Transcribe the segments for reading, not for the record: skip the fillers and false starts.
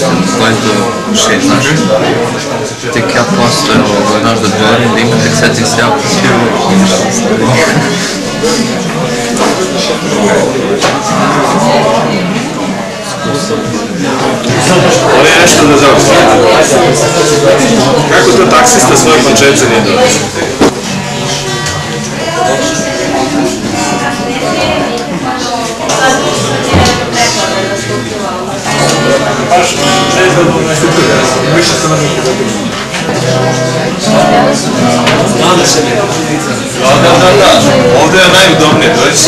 който шетнаш. Така после веднъж да дойде да имате сетих сега Ovo je nešto da završim. Kako to taksista svoje končevce nije dođe? Baš, ne znam da nešto druga. Više sam Da. Ovdje je najudobnije doći.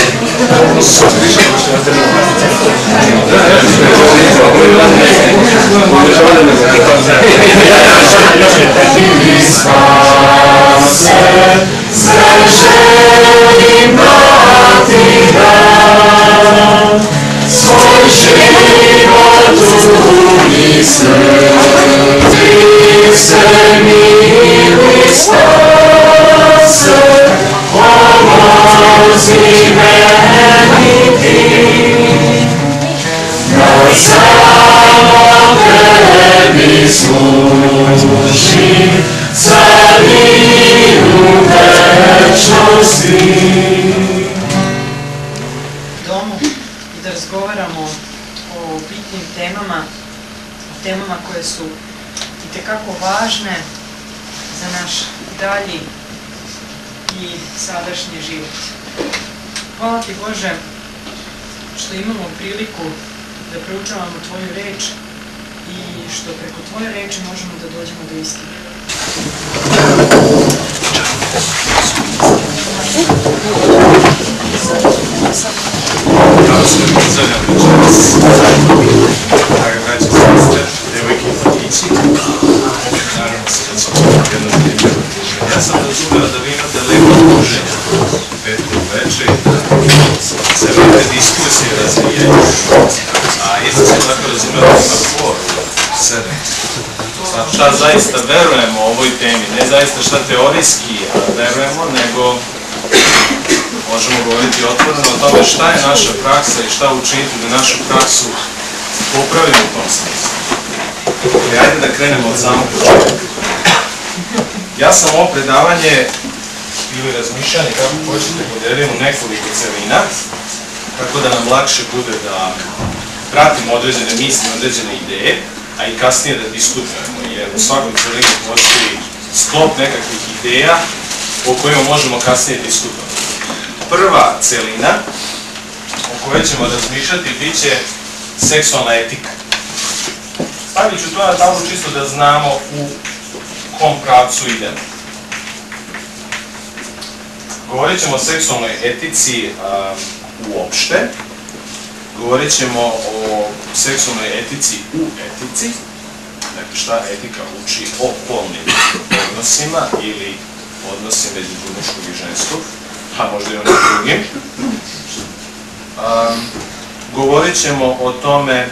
Svoj život u smrti se mili spase, pomozi meni ti, da samo tebi služim, carinu večnosti. Razgovaramo o bitnim temama, o temama koje su itekako važne za naš dalji i sadašnji život. Hvala ti Bože što imamo priliku da proučavamo tvoju reč i što preko tvoje reči možemo da dođemo do istine. Danas me pozdravljam večeras. Draga braća, sestre, devojke i mladići. Naravno se da ćemo jedno primjer druženja. Ja sam razumela da vi imate lepo druženja petkom veče i da se vreme diskusije razvijaju. A isto sam tako razumela da ima for u sebe. Šta zaista verujemo o ovoj temi, ne zaista šta teorijski verujemo, nego možemo govoriti otvoreno o tome šta je naša praksa i šta učiniti da našu praksu popravimo u tom smislu. I ajde da krenemo od samog početka. Ja sam ovo predavanje ili razmišljanje, kako hoćete, podelim u nekoliko celina, tako da nam lakše bude da pratimo određene misli, određene ideje, a i kasnije da diskutujemo, jer u svakoj celini postoji sklop nekakvih ideja o kojima možemo kasnije diskutovati. Prva celina o kojoj ćemo razmišljati bit će seksualna etika. Stavit ću to na tablu čisto da znamo u kom pravcu idemo. Govorit ćemo o seksualnoj etici uopšte. Govorit ćemo o seksualnoj etici u etici. Dakle, šta etika uči o polnim odnosima ili odnosi među muškog i ženskog, a možda i onim drugim. Govorit ćemo o tome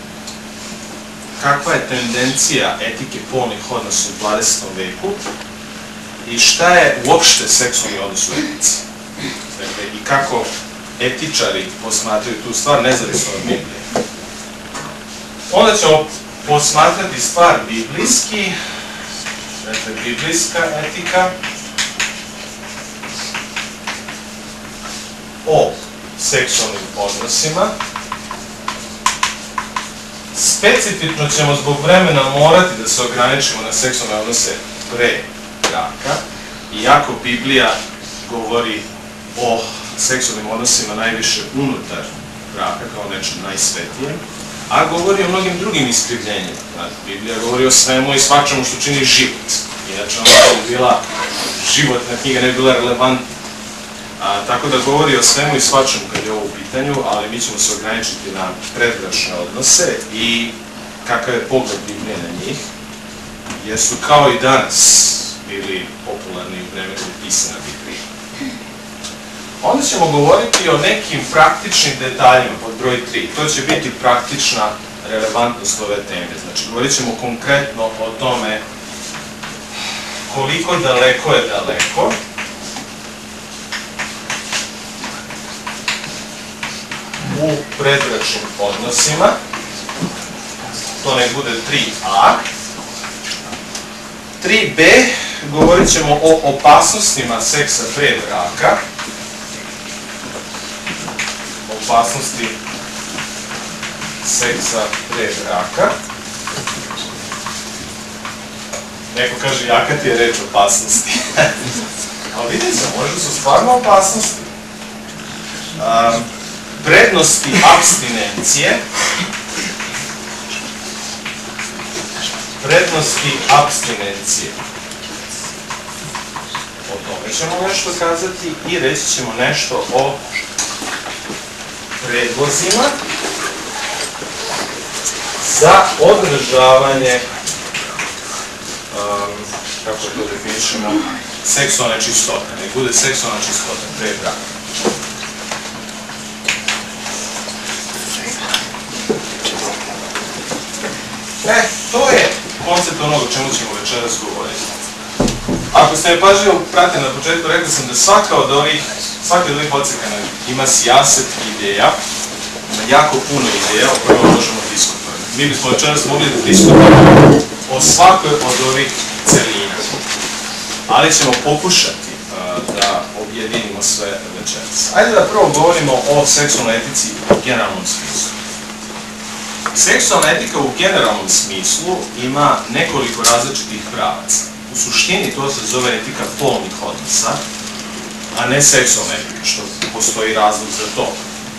kakva je tendencija etike polnih odnosa u 20. veku i šta je uopšte seksualni odnos u etici. Dakle, i kako etičari posmatraju tu stvar nezavisno od Biblije. Onda ćemo posmatrati stvar biblijski, dakle, biblijska etika, o seksualnim odnosima. Specifično ćemo zbog vremena morati da se ograničimo na seksualne odnose pre braka, iako Biblija govori o seksualnim odnosima najviše unutar braka, kao nečem najsvetijem, a govori o mnogim drugim iskrivljenjima. Biblija govori o svemu i svačemu što čini život. Inače, ona bi bila životna knjiga, ne bi bila relevantna. Tako da govori o svemu i svačemu kad je ovo u pitanju, ali mi ćemo se ograničiti na predbračne odnose i kakav je pogled Biblije na njih, jer su kao i danas bili popularni u vreme kada je pisana Biblija. Onda ćemo govoriti o nekim praktičnim detaljima pod broj 3. To će biti praktična relevantnost ove teme. Znači, govorit ćemo konkretno o tome koliko daleko je daleko, u predbračnim odnosima to ne bude 3a. 3b, govorit ćemo o opasnostima seksa pre braka. Opasnosti seksa pre braka. Neko kaže, jaka ti je reč opasnosti. Ali vidite, možda su stvarno opasnosti. Prednosti apstinencije. Prednosti apstinencije. O tome ćemo nešto kazati i reći ćemo nešto o predlozima za održavanje, kako to definišemo, seksualne čistote. Nek bude seksualna čistota pre braka. To je koncept onog o čemu ćemo večeras govoriti. Ako ste me pažljivo pratili na početku, rekao sam da svaki od ovih odseka ima sijaset ideja, ima jako puno ideja o kojima možemo diskutovati. Mi bismo večeras mogli da diskutujemo o svakoj od ovih celina, ali ćemo pokušati da objedinimo sve večeras. Ajde da prvo govorimo o seksualnoj etici u generalnom smislu. Seksualna etika u generalnom smislu ima nekoliko različitih pravaca. U suštini to se zove etika polnih odnosa, a ne seksualna etika, što postoji razlog za to.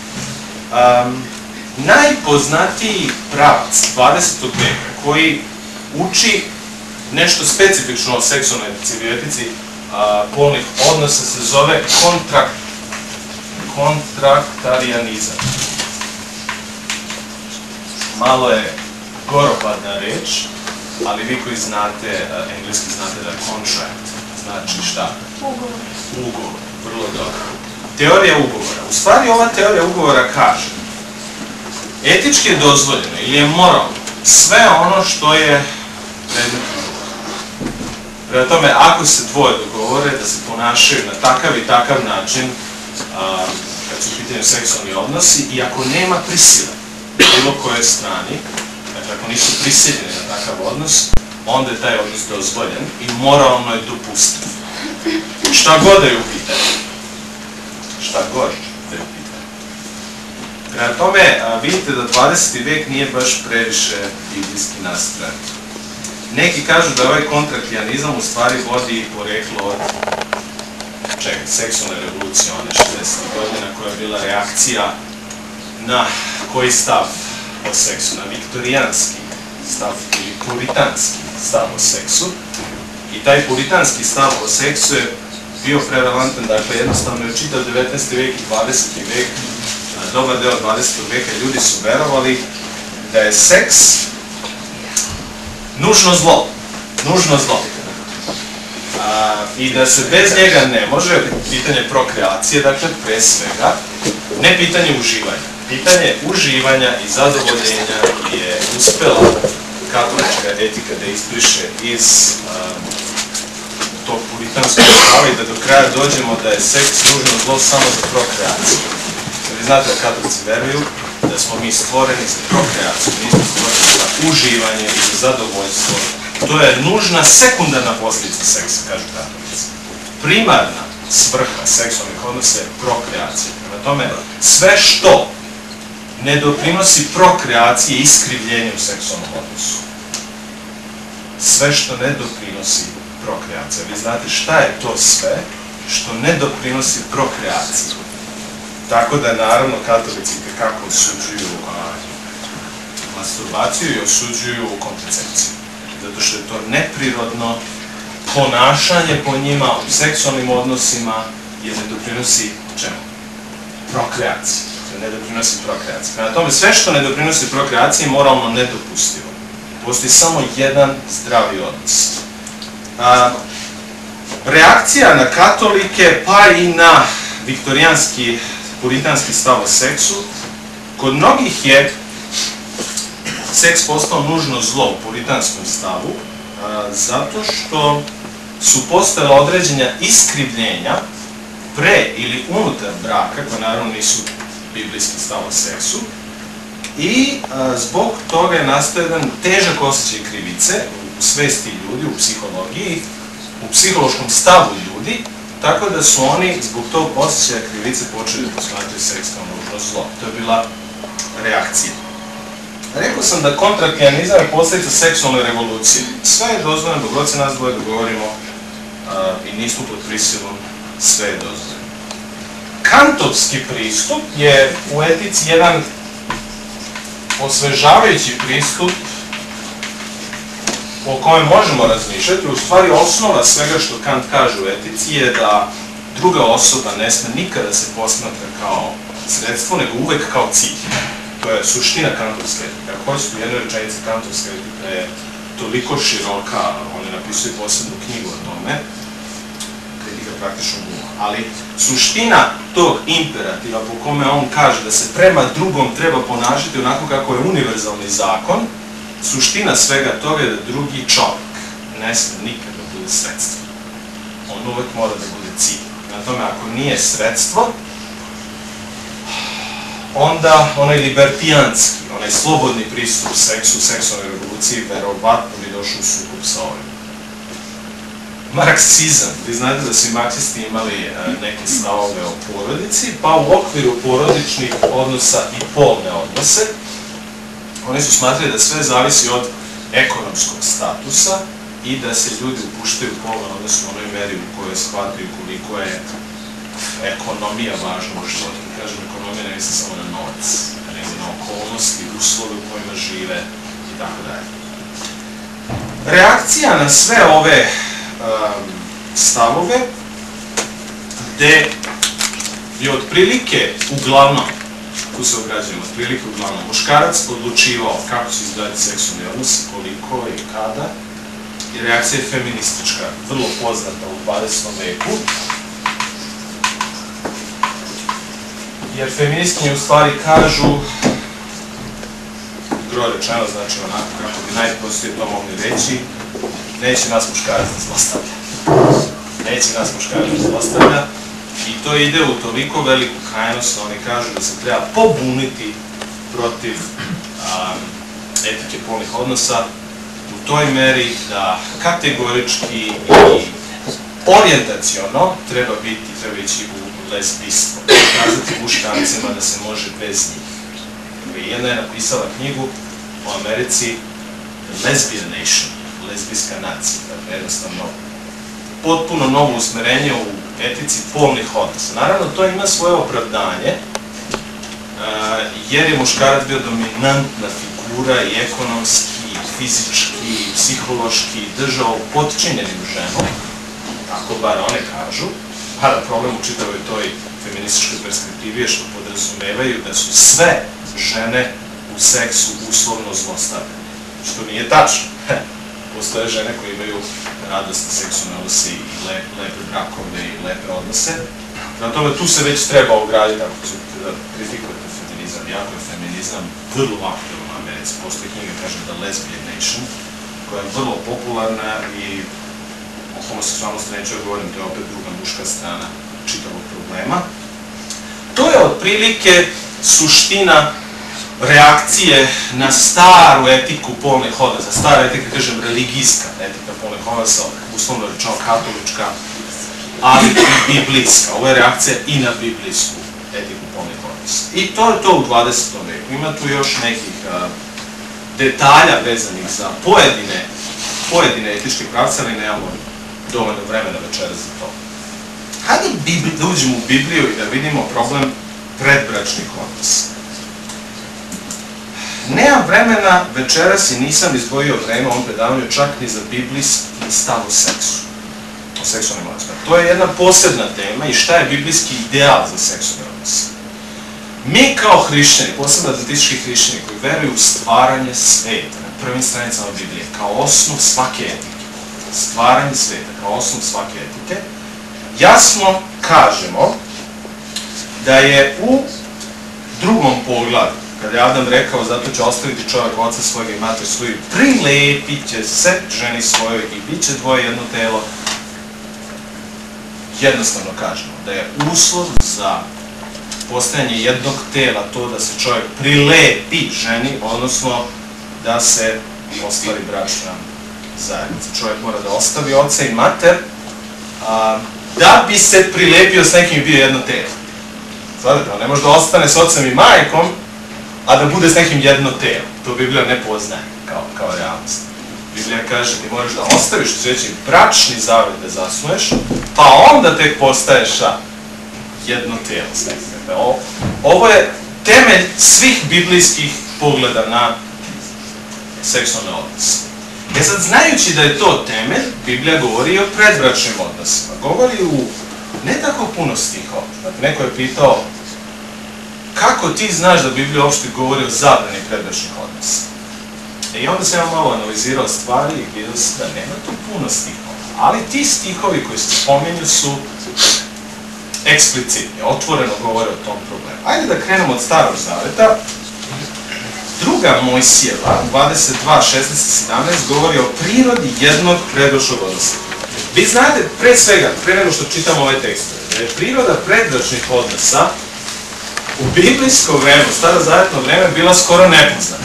Najpoznatiji pravac 20. veka koji uči nešto specifično o seksualnoj etici ili etici polnih odnosa se zove kontraktarijanizam. Malo je goropadna reč, ali vi koji znate engleski znate da je contract znači šta? Ugovor. Ugovor, vrlo dobro. Teorija ugovora. U stvari ova teorija ugovora kaže etički je dozvoljeno ili je moralno sve ono što je predmet ugovora. Prema tome, ako se dvoje dogovore da se ponašaju na takav i takav način kad su u pitanju seksualni odnosi i ako nema prisile bilo kojoj strani, dakle ako nisu prisiljeni na takav odnos, onda je taj odnos dozvoljen i moralno je dopustiv. Šta god da je u pitanju. Šta god da je u pitanju. Prema tome, vidite da 20. vek nije baš previše biblijski nastrojen. Neki kažu da ovaj kontraktarijanizam u stvari vodi poreklo od seksualne revolucije, one 60. godina, koja je bila reakcija na koji stav o seksu, na viktorijanski stav ili puritanski stav o seksu. I taj puritanski stav o seksu je bio prevalevantan, dakle jednostavno je čitav 19. vek i 20. vek, dobar deo 20. veka ljudi su verovali da je seks nužno zlo. I da se bez njega ne može, pitanje prokreacije, dakle pre svega, ne pitanje uživanja. Pitanje uživanja i zadovoljenja je uspela katolička etika da izbriše iz tog puritanskog stava i da do kraja dođemo da je seks nužno zlo samo za prokreaciju. Vi znate da katolici veruju da smo mi stvoreni za prokreaciju, nismo stvoreni za uživanje i za zadovoljstvo. To je nužna sekundarna posljedica seksa, kažu katolici. Primarna svrha seksualnih odnosa je prokreacija. Prema tome, sve što ne doprinosi prokreaciji i iskrivljenju u seksualnom odnosu. Sve što ne doprinosi prokreaciji. Vi znate šta je to sve što ne doprinosi prokreaciji. Tako da, naravno, katolici kako osuđuju masturbaciju i osuđuju kontracepciju. Zato što je to neprirodno ponašanje po njima u seksualnim odnosima jer ne doprinosi čemu? Prokreaciji. Ne doprinosi prokreaciji. Prema tome, sve što ne doprinosi prokreaciji je moralno nedopustivo. Postoji samo jedan zdravi odnos. Reakcija na katolike, pa i na viktorijanski, puritanski stav o seksu, kod mnogih je seks postao nužno zlo u puritanskom stavu, zato što su postale određenja iskrivljenja pre ili unutar braka, koje naravno nisu biblijski stav o seksu, I zbog toga je nastao jedan težak osjećaj krivice u svesti ljudi, u psihologiji, u psihološkom stavu ljudi, tako da su oni zbog tog osjećaja krivice počeli da posmatraju seks kao nužno zlo. To je bila reakcija. Rekao sam da kontrakljanizam je posljedica seksualne revolucije. Sve je dozvoljeno, dok god se nas dvoje dogovorimo i nismo pod prisilom, sve je dozvoljeno. Kantovski pristup je u etici jedan osvežavajući pristup o kojem možemo razmišljati. U stvari, osnova svega što Kant kaže u etici je da druga osoba ne sme nikada se posmatra kao sredstvo, nego uvek kao cilj. To je suština kantovske etike. Ako hoćete u jednoj rečenici, kantovska etika je toliko široka, on je napisao i posebnu knjigu o tome, kritika praktično uma. Ali suština tog imperativa po kome on kaže da se prema drugom treba ponašati onako kako je univerzalni zakon, suština svega toga je da drugi čovjek ne sme nikada bude sredstvo. On uvek mora da bude cilj. Na tome, ako nije sredstvo, onda onaj libertijanski, onaj slobodni pristup seksu, seksualnoj revoluciji, verovatno bi došao u sukob sa ovim. Marksizam. Vi znate da su i marksisti imali neke stavove o porodici, pa u okviru porodičnih odnosa i polne odnose, oni su smatrali da sve zavisi od ekonomskog statusa i da se ljudi upuštaju u polne odnose u onoj meri u kojoj shvataju koliko je ekonomija važna u životu. Kažem, ekonomija ne misli samo na novac, nego na okolnosti, uslove u kojima žive i tako dalje. Reakcija na sve ove stavove, gde je otprilike, uglavnom, tu se ograđujemo, otprilike uglavnom, muškarac odlučivao kako će izgledati seksualni odnos, koliko i kada, i reakcija je feministička, vrlo poznata u 20. veku, jer feministkinje u stvari kažu, gro rečeno, znači onako kako bi najprostije to mogli reći, neće nas muškarac da zlostavlja. Neće nas muškarac da zlostavlja i to ide u toliko veliku krajnost, oni kažu da se treba pobuniti protiv etike polnih odnosa u toj meri da kategorički i orijentaciono treba ići u lezbijstvo. Kazati muškarcima da se može bez njih. Jedna je napisala knjigu u Americi Lesbian Nation, lezbijska nacija. Dakle, jednostavno, potpuno novo usmerenje u etici polnih odnosa. Naravno, to ima svoje opravdanje, jer je muškarac bio dominantna figura i ekonomski, i fizički, i psihološki, držao potčinjenim ženom, tako bar one kažu, a da problem u čitavoj toj feminističkoj perspektivi je što podrazumevaju da su sve žene u seksu uslovno zlostavljene, što nije tačno. Postoje žene koje imaju radosne seksualne odnose i lepe brakove i lepe odnose. Na tome tu se već treba ograditi ako ćete da kritikujete feminizam. Jako je feminizam vrlo aktualno u Americi. Postoji knjiga, kažem, The Lesbian Nation, koja je vrlo popularna i o homoseksualnosti neću da govorim, to je opet druga muška strana čitavog problema. To je otprilike suština reakcije na staru etiku polnih odnosa. Stara etika, kažem, religijska etika polnih odnosa, uslovno rečeno katolička, ali i biblijska. Ovo je reakcija i na biblijsku etiku polnih odnosa. I to je to u 20. veku. Ima tu još nekih detalja vezanih za pojedine etičke pravce, ali nemamo dovoljno vremena večeras za to. Hajde da uđemo u Bibliju i da vidimo problem predbračnih odnosa. Nemam vremena večeras i nisam izdvojio vreme u ovom predavanju čak ni za biblijski stav o seksu, o seksualnim odnosima. To je jedna posebna tema i šta je biblijski ideal za seksualne odnose. Mi kao hrišćani, posebno adventistički hrišćani koji veruju u stvaranje sveta na prvim stranicama Biblije kao osnov svake etike, stvaranje sveta kao osnov svake etike, jasno kažemo da je u drugom poglavlju, kada je Adam rekao, zato će ostaviti čovjek oca svojeg i mater svoju, prilepit će se ženi svojoj i bit će dvoje jedno telo. Jednostavno kažemo da je uslov za postojanje jednog tela, to da se čovjek prilepi ženi, odnosno da se ostvari bračna zajednica. Čovjek mora da ostavi oca i mater, da bi se prilepio s nekim i bio jedno telo. Znate, ne može da ostane s ocem i majkom, a da bude s nekim jedno telo. To Biblija ne poznaje kao realnost. Biblija kaže ti moraš da ostaviš sveći bračni zavet da zasnuješ, pa onda tek postaješ jedno telo s nekim. Ovo je temelj svih biblijskih pogleda na seksualne odnose. Sad, znajući da je to temelj, Biblija govori o predbračnim odnosima. Govori u ne tako puno stihova. Neko je pitao kako ti znaš da Biblija uopšte govori o zabrani predbračnih odnosa. I onda sam ja malo analizirao stvari i vidio se da nema tu puno stihova. Ali ti stihovi koji se spominju su eksplicitni, otvoreno govore o tom problemu. Ajde da krenemo od Starog zaveta. Druga Mojsijeva, 22, 16 i 17, govori o prirodi jednog predbračnog odnosa. Vi znate, pre svega, pre nego što čitamo ovaj tekst, da je priroda predbračnih odnosa u biblijsko vreme, u starozavetno vreme, bila skoro nepoznata.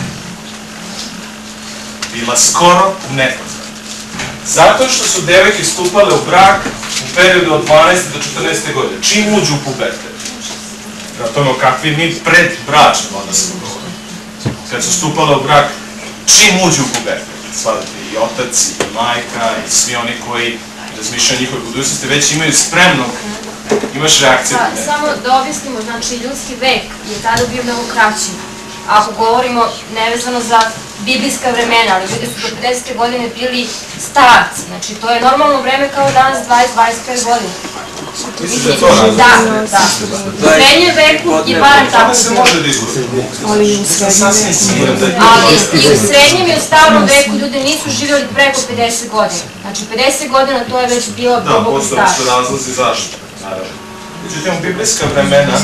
Bila skoro nepoznata. Zato što su devojke stupale u brak u periodu od 12. do 14. godine. Čim uđu u pubertet? Prema tome, o kakvim mi predbračnim odnosima govorimo. Kad su stupale u brak, čim uđu u pubertet? Shvatite, i otac, i majka, i svi oni koji razmišljaju o njihovoj budućnosti, već imaju spremnog, imaš reakciju. Samo da objasnimo, znači ljudski vek je tada bio mnogo kraći. Ako govorimo nevezano za biblijska vremena, ali ljudi su do 50. godine bili starci, znači to je normalno vreme kao danas 20-25 godina. Misliš da je to razlog? Da. U srednjem veku je barem tako. Tome se može da izgleda. Ali i u srednjem i u starom veku ljudi nisu živjeli preko 50 godina. Znači 50 godina to je već bilo duboko starci. Da, postoje razlozi zašto, naravno. Međutim, u biblijska vremena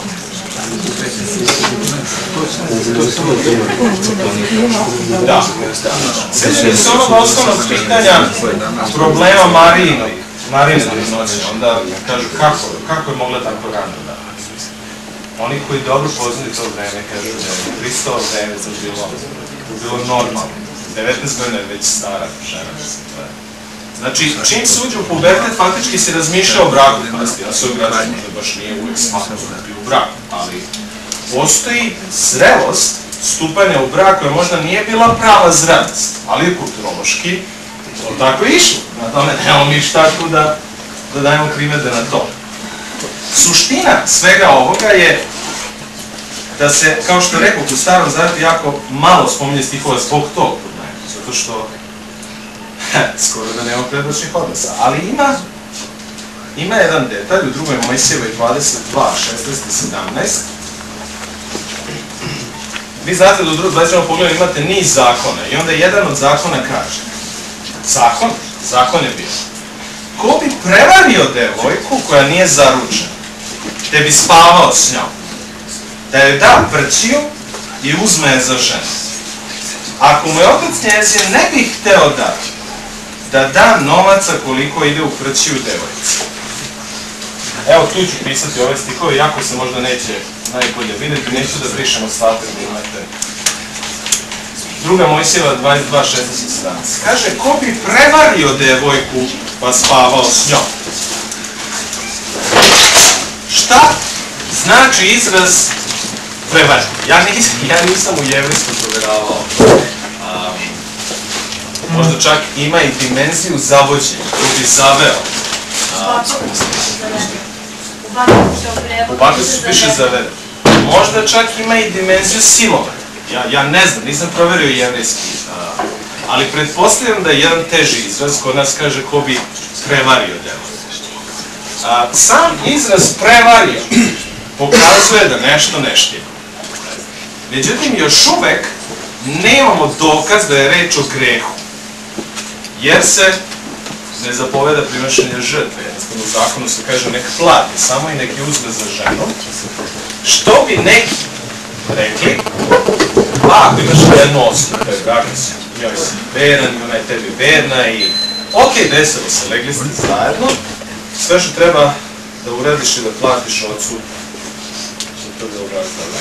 da. Sjećaju se onog osnovnog pitanja problema Marijine trudnoće. Onda kažu kako je mogla tako rano da. Oni koji dobro poznaju to vreme kažu da je Hristovo vreme bilo normalno. 19 godina je već stara žena. Znači, čim se uđe u pubertet, faktički se razmišlja o braku. Ja se ograđujem, da baš nije uvijek smatno da bi u braku, ali postoji zrelost stupanja u brak koja možda nije bila prava zrelost, ali je kulturološki to tako išlo. Na tome nemamo mi šta tu da dajemo primedbe na to. Suština svega ovoga je da se, kao što rekao, u Starom zavetu jako malo spominje stihova zbog tog problema, zato što skoro da nema predbračnih odnosa, ali ima jedan detalj u drugoj Mojsijevoj 22, 16 i 17. Vi znate da u 20. pogledu imate niz zakona i onda jedan od zakona kaže zakon je bio ko bi prevario devojku koja nije zaručena, te bi spavao s njom, da joj da prćiju i uzme je za ženu. Ako mu je otac njezin ne bi hteo da da novaca koliko ide u prćiju devojci. Evo tu ću pisati ove stihove, jako se možda neće najbolje vidjeti, neću da brišem ostatak da imate. Druga Mojsijeva 22, 16 i 17. Kaže, ko bi prevario devojku pa spavao s njom? Šta znači izraz prevario? Ja nisam u jevrijsku proveravao. Možda čak ima i dimenziju zavođenja, ko bi zaveo. U Bakasu piše zaveo. Možda čak ima i dimenziju silovanja. Ja ne znam, nisam proverio jevrijski, ali pretpostavljam da je jedan teži izraz, kod nas kaže ko bi prevario devojku. Sam izraz prevario pokazuje da nešto ne štima. Međutim, još uvek nemamo dokaz da je reč o grehu, jer se ne zapoveda prinošenje žrtve. Jednostavno u zakonu se kaže nek plati samo i nek je uzme za ženu, što bi neki rekli, ako imaš jednu osobu, to je brak, njoj si veran i ona je tebi verna i ok, desilo se, legli ste zajedno, sve što treba da uradiš je da platiš ocu to bilo razlog.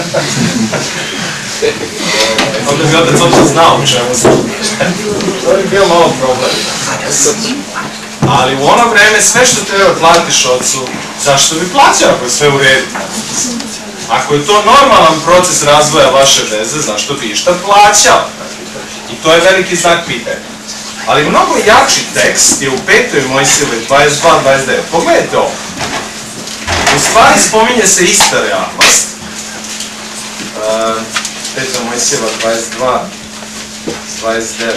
Onda bi otac uopće znao u čemu se. To bi bio malo problem. Ali u ono vreme sve što treba platiš ocu, zašto bi plaćao ako je sve u redu? Ako je to normalan proces razvoja vaše veze, zašto bi išta plaćao? I to je veliki znak pitanja. Ali mnogo jači tekst je u 5. Mojsijevoj 22-29. Pogledajte ovo. U stvari spominje se ista realnost. 5. Mojsijeva 22-29.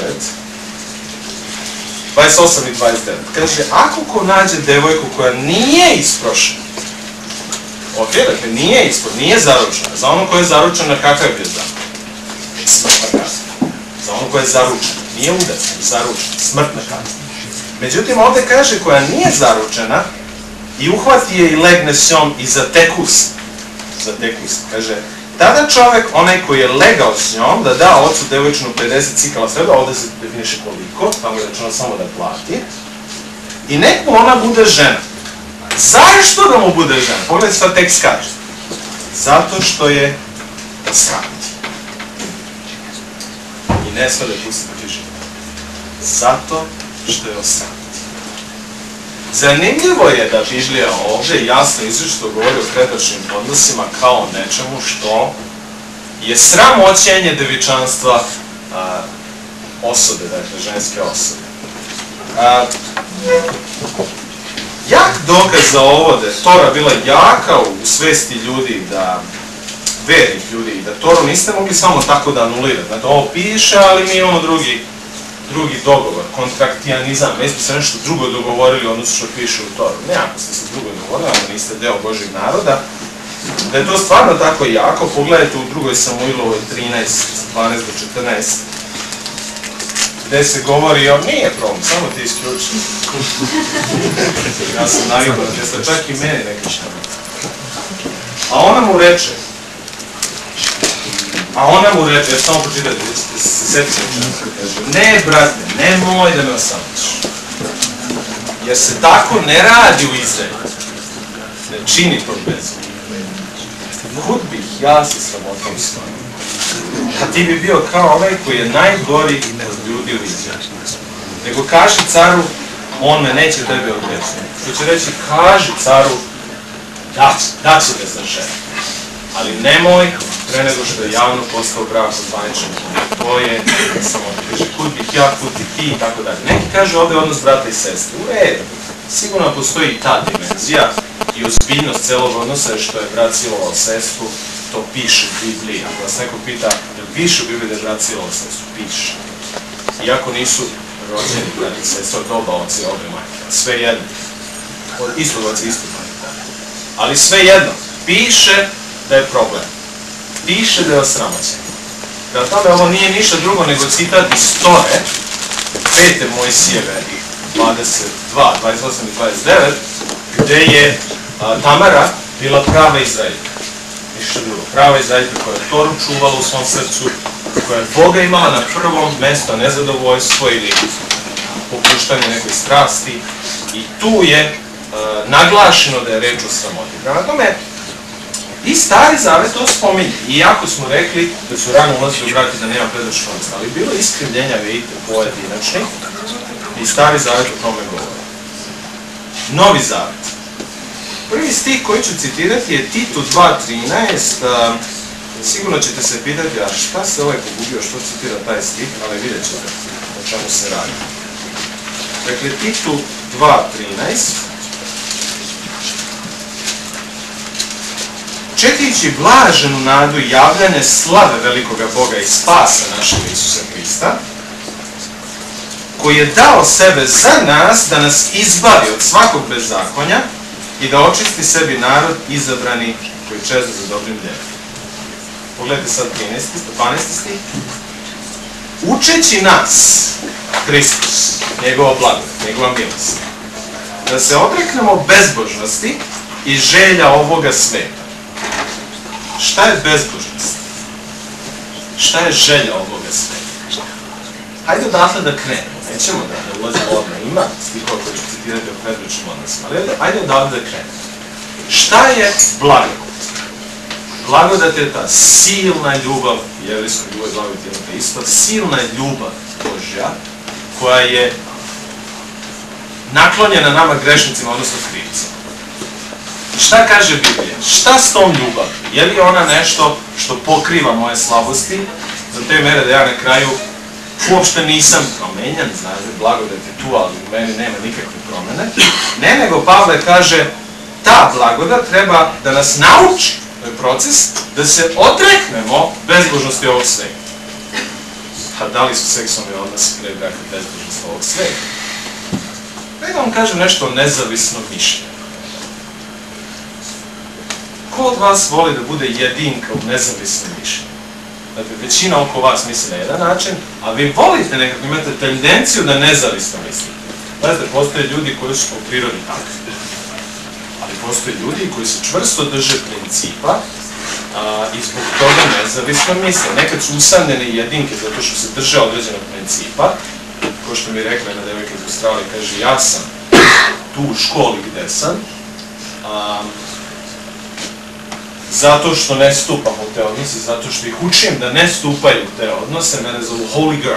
28 i 29. Kaže, ako ko nađe devojku koja nije isprošena, ok, dakle, nije zaručena. Za ono koja je zaručena, kakav je bio zakon? Smrtna kazna. Za ono koja je zaručena. Nije udac, zaručena. Smrtna kazna. Međutim, ovde kaže koja nije zaručena i uhvati je i legne s njom i zateku se. Kaže, tada čovek, onaj koji je legao s njom, da da ocu devojčinu 50 cikala srebra, ovde se definiše koliko, tamo je računa samo da plati, i nek mu ona bude žena. Zašto da mu bude žena? Pogledajte šta tekst kaže. Zato što je osramiti. I ne sve da pustite piše. Zato što je osramiti. Zanimljivo je da Biblija ovdje jasno izričito govori o kretačnim odnosima kao nečemu što je sramoćenje devičanstva osobe, dakle ženske osobe. Jak dokaz za ovo da je Tora bila jaka u svesti ljudi, vernih ljudi, da Toru niste mogli samo tako da anulirati. Znači, ovo piše, ali mi imamo drugi dogovor, kontraktijanizam, mi smo se nešto drugo dogovorili odnosno što piše u Toru. Ne, ako ste se drugo dogovorili, ako niste deo Božjeg naroda, da je to stvarno tako jako, pogledajte u 2. Samuilovoj 13, 12 do 14, gde se govori o, nije problem, samo ti isključi. Ja sam navikao, da čak i meni neki šta. A ona mu reče, ja samo pročitajte, se sjećam čemu, kaže, ne brate, nemoj da me osamljaš. Jer se tako ne radi u Izraelu. Ne čini to bez. Kud bih ja se sramotom stvarno? A ti bi bio kao onaj koji je najgori od ljudi u Izraelu. Nego kaži caru, on me neće tebe odreći. Što će reći, kaži caru, da će me za ženu. Ali nemoj, pre nego što je javno postao brak odvaničan. To je, samo kaže, kud bih ja, kud ti ti, i tako dalje. Neki kaže ovdje odnos brata i sestre. U redu, sigurno postoji i ta dimenzija i ozbiljnost celog odnosa je što je brat silovao sestru, to piše u Bibliji. Ako vas neko pita, jel piše u Bibliji da je brat silovao sestru? Piše. Iako nisu rođeni brat i sestra od oba oca i obe majke. Sve jedno. Od istog oca i istog majke. Ali sve jedno. Piše da je problem. Piše da je osramoćen. Da tome ovo nije ništa drugo nego citat iz Tore, 5. Mojsijeve 22, 28 i 29, gde je Tamara bila prava Izraeljka. Ništa drugo. Prava Izraeljka koja je Toru čuvala u svom srcu, koja je Boga imala na prvom mestu, a ne zadovoljstvo ili popuštanje nekoj strasti. I tu je naglašeno da je reč o sramoti. Prema tome, i Stari Zavet to spominje. Iako smo rekli da su rano ulazili u brak i da nema predračnog odnosa, ali bilo iskrivljenja, vidite, pojedinačni, i Stari Zavet o tome govori. Novi Zavet. Prvi stih koji ću citirati je Titu 2.13. Sigurno ćete se pitati, a šta se ovaj pogubio, što citira taj stih, ali vidjet ćete o čemu se radi. Dakle, Titu 2.13. Čekajući blaženu nadu javljane slave velikoga Boga i spasa našeg Isusa Hrista, koji je dao sebe za nas da nas izbavi od svakog bezakonja i da očisti sebi narod izabrani koji čezne za dobrim djelom. Pogledajte sad 12. stih. Učeći nas, Hristos, njegova blagodat, njegova milost, da se odreknemo bezbožnosti i želja ovoga sveta. Šta je bezbožnost? Šta je želja ovoga sveta? Hajde odatle da krenemo. Nećemo da ulazimo odmah. Ima stihova koji ću citirati o predručnim odnosima. Ali hajde odatle da krenemo. Šta je blagodat? Blagodat je ta silna ljubav, jevrijska ljubav, blagodat je isto, silna ljubav Božja, koja je naklonjena nama grešnicima, odnosno krivcima. Šta kaže Biblija? Šta s tom ljubav? Je li ona nešto što pokriva moje slabosti, do te mere da ja na kraju uopšte nisam promenjan, znači blagodat je tu, ali u meni nema nikakve promene. Ne, nego Pavle kaže, ta blagodat treba da nas nauči, to je proces, da se odreknemo bezbožnosti ovog sveta. A da li su seksualni odnosi pre braka bezbožnost ovog sveta? Da vam kažem nešto o nezavisnom mišljenju. Ko od vas voli da bude jedinka u nezavisnom mišljenju? Dakle, većina oko vas misli na jedan način, a vi volite nekako, imate tendenciju da nezavisno mislite. Gledajte, postoje ljudi koji su po prirodi takvi. Ali postoje ljudi koji se čvrsto drže principa i zbog toga nezavisno misle. Nekad su usamljene jedinke zato što se drže određenog principa. Ko što mi je rekla jedna devojka iz Australije, kaže, ja sam tu u školi gde sam, zato što ne stupam u te odnose, zato što ih učim da ne stupaju u te odnose, mene zovu holy girl.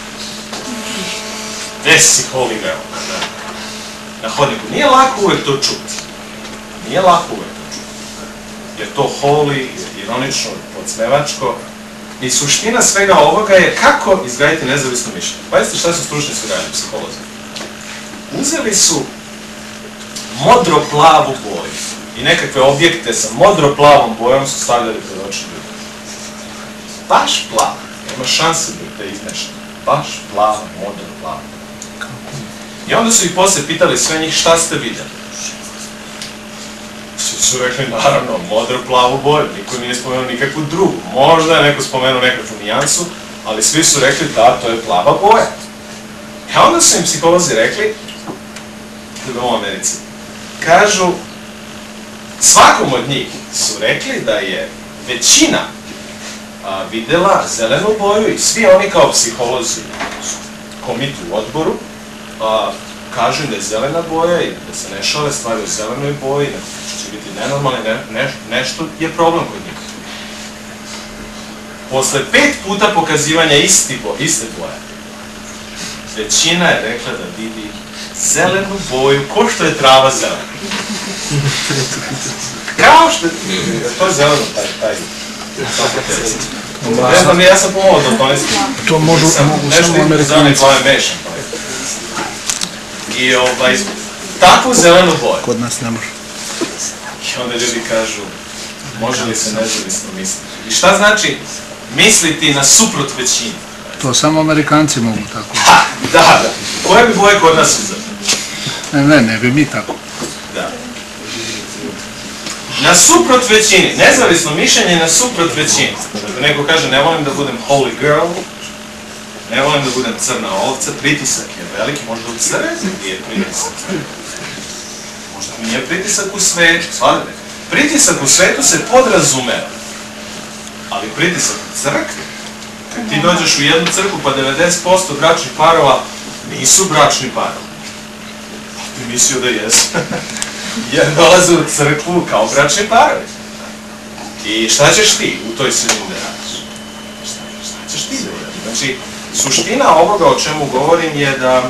Gde si holy girl? Na hodniku. Nije lako uvek to čuti. Nije lako uvek to čuti. Jer to holy, ironično, podsmevačko. I suština svega ovoga je kako izgraditi nezavisno mišljenje. Pazite šta su stručnjaci radili, psiholozi. Uzeli su modro-plavu boju i nekakve objekte sa modro-plavom bojom su stavljali pred oči ljudi. Baš plava. Nema šanse da te izneša. Baš plava, modro-plava. I onda su ih posle pitali sve njih šta ste vidjeli. Svi su rekli, naravno, modro-plavu boju. Niko nije spomenuo nikakvu drugu. Možda je neko spomenuo nekakvu nijansu, ali svi su rekli da, to je plava boja. I onda su im psiholozi rekli, u Americi, kažu, svakom od njih su rekli da je većina videla zelenu boju i svi oni kao psiholozi komitu u odboru kažu da je zelena boja i da se ne šale stvari u zelenoj boji, što će biti nenormalno, nešto je problem kod njih. Posle 5 puta pokazivanja iste boje, većina je rekla da vidi zelenu boju, ko što je trava zelena. Kao što je... To je zeleno, taj... Ne znam, ja sam pomalo do tonesti. To mogu samo Amerikanci. Zelene plave mešam. I takvu zelenu boju. Kod nas ne može. I onda ljudi kažu, može li se nezavisno misliti? I šta znači misliti na suprot većini? To samo Amerikanci mogu tako. Ha, da. Koje bi boje kod nas uzeti? Ne bi mi tako. Da. Na suprot većini, nezavisno mišljenje na suprot većini. Dakle, neko kaže, ne volim da budem holy girl, ne volim da budem crna ovca, pritisak je veliki, možda u crkvi nije pritisak. Možda mi nije pritisak u svetu, shvatite. Pritisak u svetu se podrazumeva, ali pritisak u crkvi, kad ti dođeš u jednu crkvu pa 90% bračnih parova nisu bračni parovi. Ti mislio da jesu. Jer dolaze u crkvu kao bračni parovi. I šta ćeš ti u toj sredini da radiš? Šta ćeš ti da radiš? Znači, suština ovoga o čemu govorim je da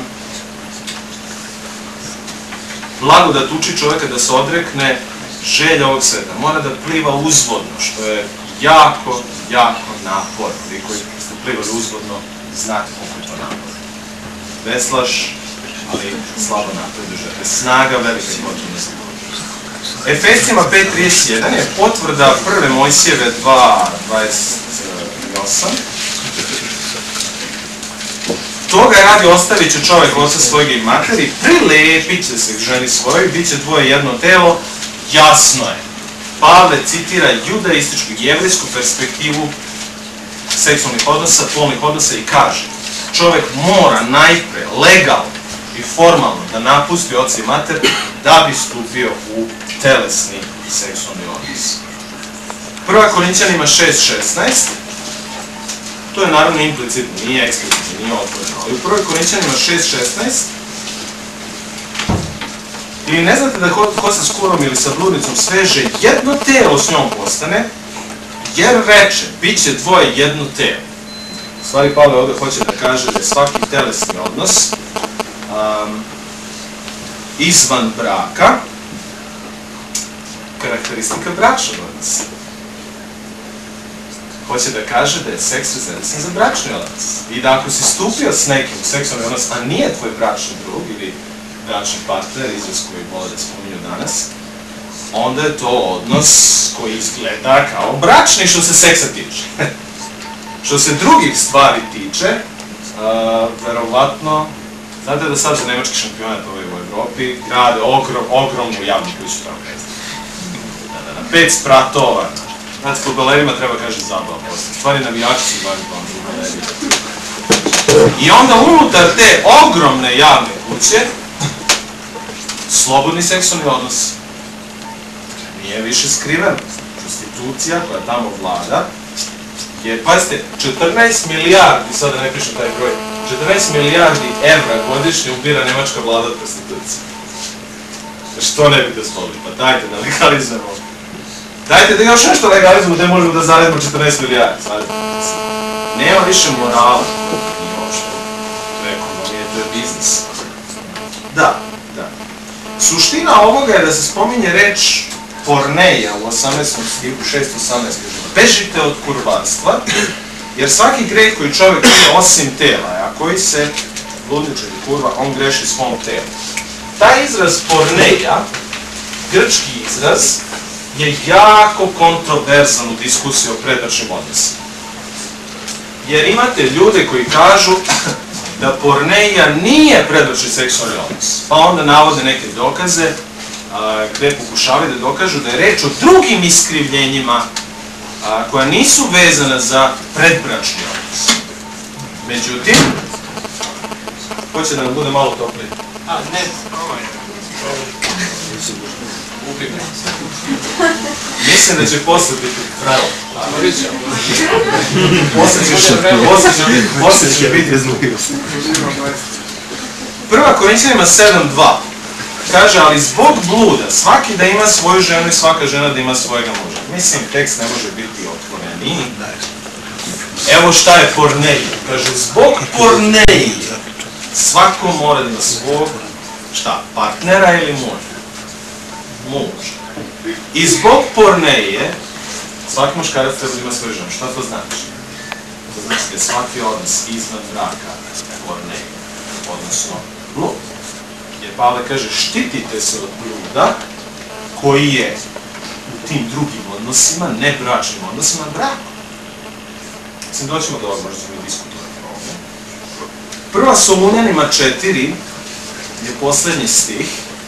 blagodat uči čoveka da se odrekne želja ovog sveta. Mora da pliva uzvodno, što je jako naporno. Vi koji ste plivali uzvodno, znate koliko je to naporno. Veslaš, ali slabo napredujete. Snaga velika je potrebna za to. Efescima 5.31 je potvrda 1. Mojsijeve 2.28. Toga radi ostavit će čovjek oca svojeg i materi, prilepit će se ženi svojoj, bit će dvoje jedno telo, jasno je. Pavle citira judaističku, jevrijsku perspektivu seksualnih odnosa, polnih odnosa i kaže, čovjek mora najpre legalno i formalno da napusti oca i mater da bi stupio u telesni seksualni odnos. 1. Korinćanima 6.16, to je naravno implicitno, nije eksplicitno, nije otvoreno, ali u 1. Korinćanima 6.16 ili ne znate da ko sa skurom ili sa bludnicom sveže jedno telo s njom postane, Jer reče, bit će dvoje jedno telo. U stvari, Pavle ovdje hoće da kaže da je svaki telesni odnos izvan braka karakteristika bračnog odnosa. Hoće da kaže da je seks rezervisan za bračni odnos. I da ako si stupio s nekim u seksualni odnos, a nije tvoj bračni drug ili bračni partner, izraz koji vole da spominju danas, onda je to odnos koji izgleda kao bračni što se seksa tiče. Što se drugih stvari tiče, verovatno, znate da sad za nemački šampionat u Evropi grade ogromnu javnu kuću tamo mesta. Na 5 spratova. Znate, fudbalerima treba kaže zabava posle. Stvari navijači su gledali tamo fudbalerima. I onda unutar te ogromne javne kuće slobodni seksualni odnos nije više skriven. Prostitucija koja tamo vlada je, pazite, 14 milijardi, sada ne pišem taj broj, 14 milijardi evra godišnje ubira nemačka vlada od prostitucije. Što ne bi dozvolili? Pa dajte da legalizujemo. Dajte da još nešto legalizujemo, gde možemo da zaredimo 14 milijardi. Nema više morala. Nije uopšte. To je ekonomija, to je biznis. Da. Suština ovoga je da se spominje reč porneia u 18. stihu, 6.18. Bežite od kurvarstva, jer svaki greh koji čovjek ima osim tela, a koji se bludniče ili kurva, on greši svom telu. Taj izraz porneia, grčki izraz, je jako kontroverzan u diskusiji o predbračnim odnosima. Jer imate ljude koji kažu da porneia nije predbračni seksualni odnos, pa onda navode neke dokaze gde pokušavaju da dokažu da je reč o drugim iskrivljenjima koja nisu vezana za predbračni odnos. Međutim, hoće da nam bude malo toplije. Ne, probaj. Upime. Mislim da će posle biti pravo. Posle će biti Prva Korinćanima 7.2 kaže, ali zbog bluda svaki da ima svoju ženu i svaka žena da ima svojega muža. Mislim, tekst ne može biti otvoreniji. Evo šta je porneia. Kaže, zbog porneia svako mora da ima svog, partnera ili muža? Muža. I zbog porneie svaki muškarac treba da ima svoju ženu. Šta to znači? To znači da je svaki odnos izvan braka porneia, odnosno blud. Jer Pavle kaže, štitite se od bluda koji je u tim drugim odnosima, ne bračnim odnosima, brakom. Mislim, doćemo do ovog, možda ćemo diskutovati o ovome. Prva Solunjanima 4 je poslednji stih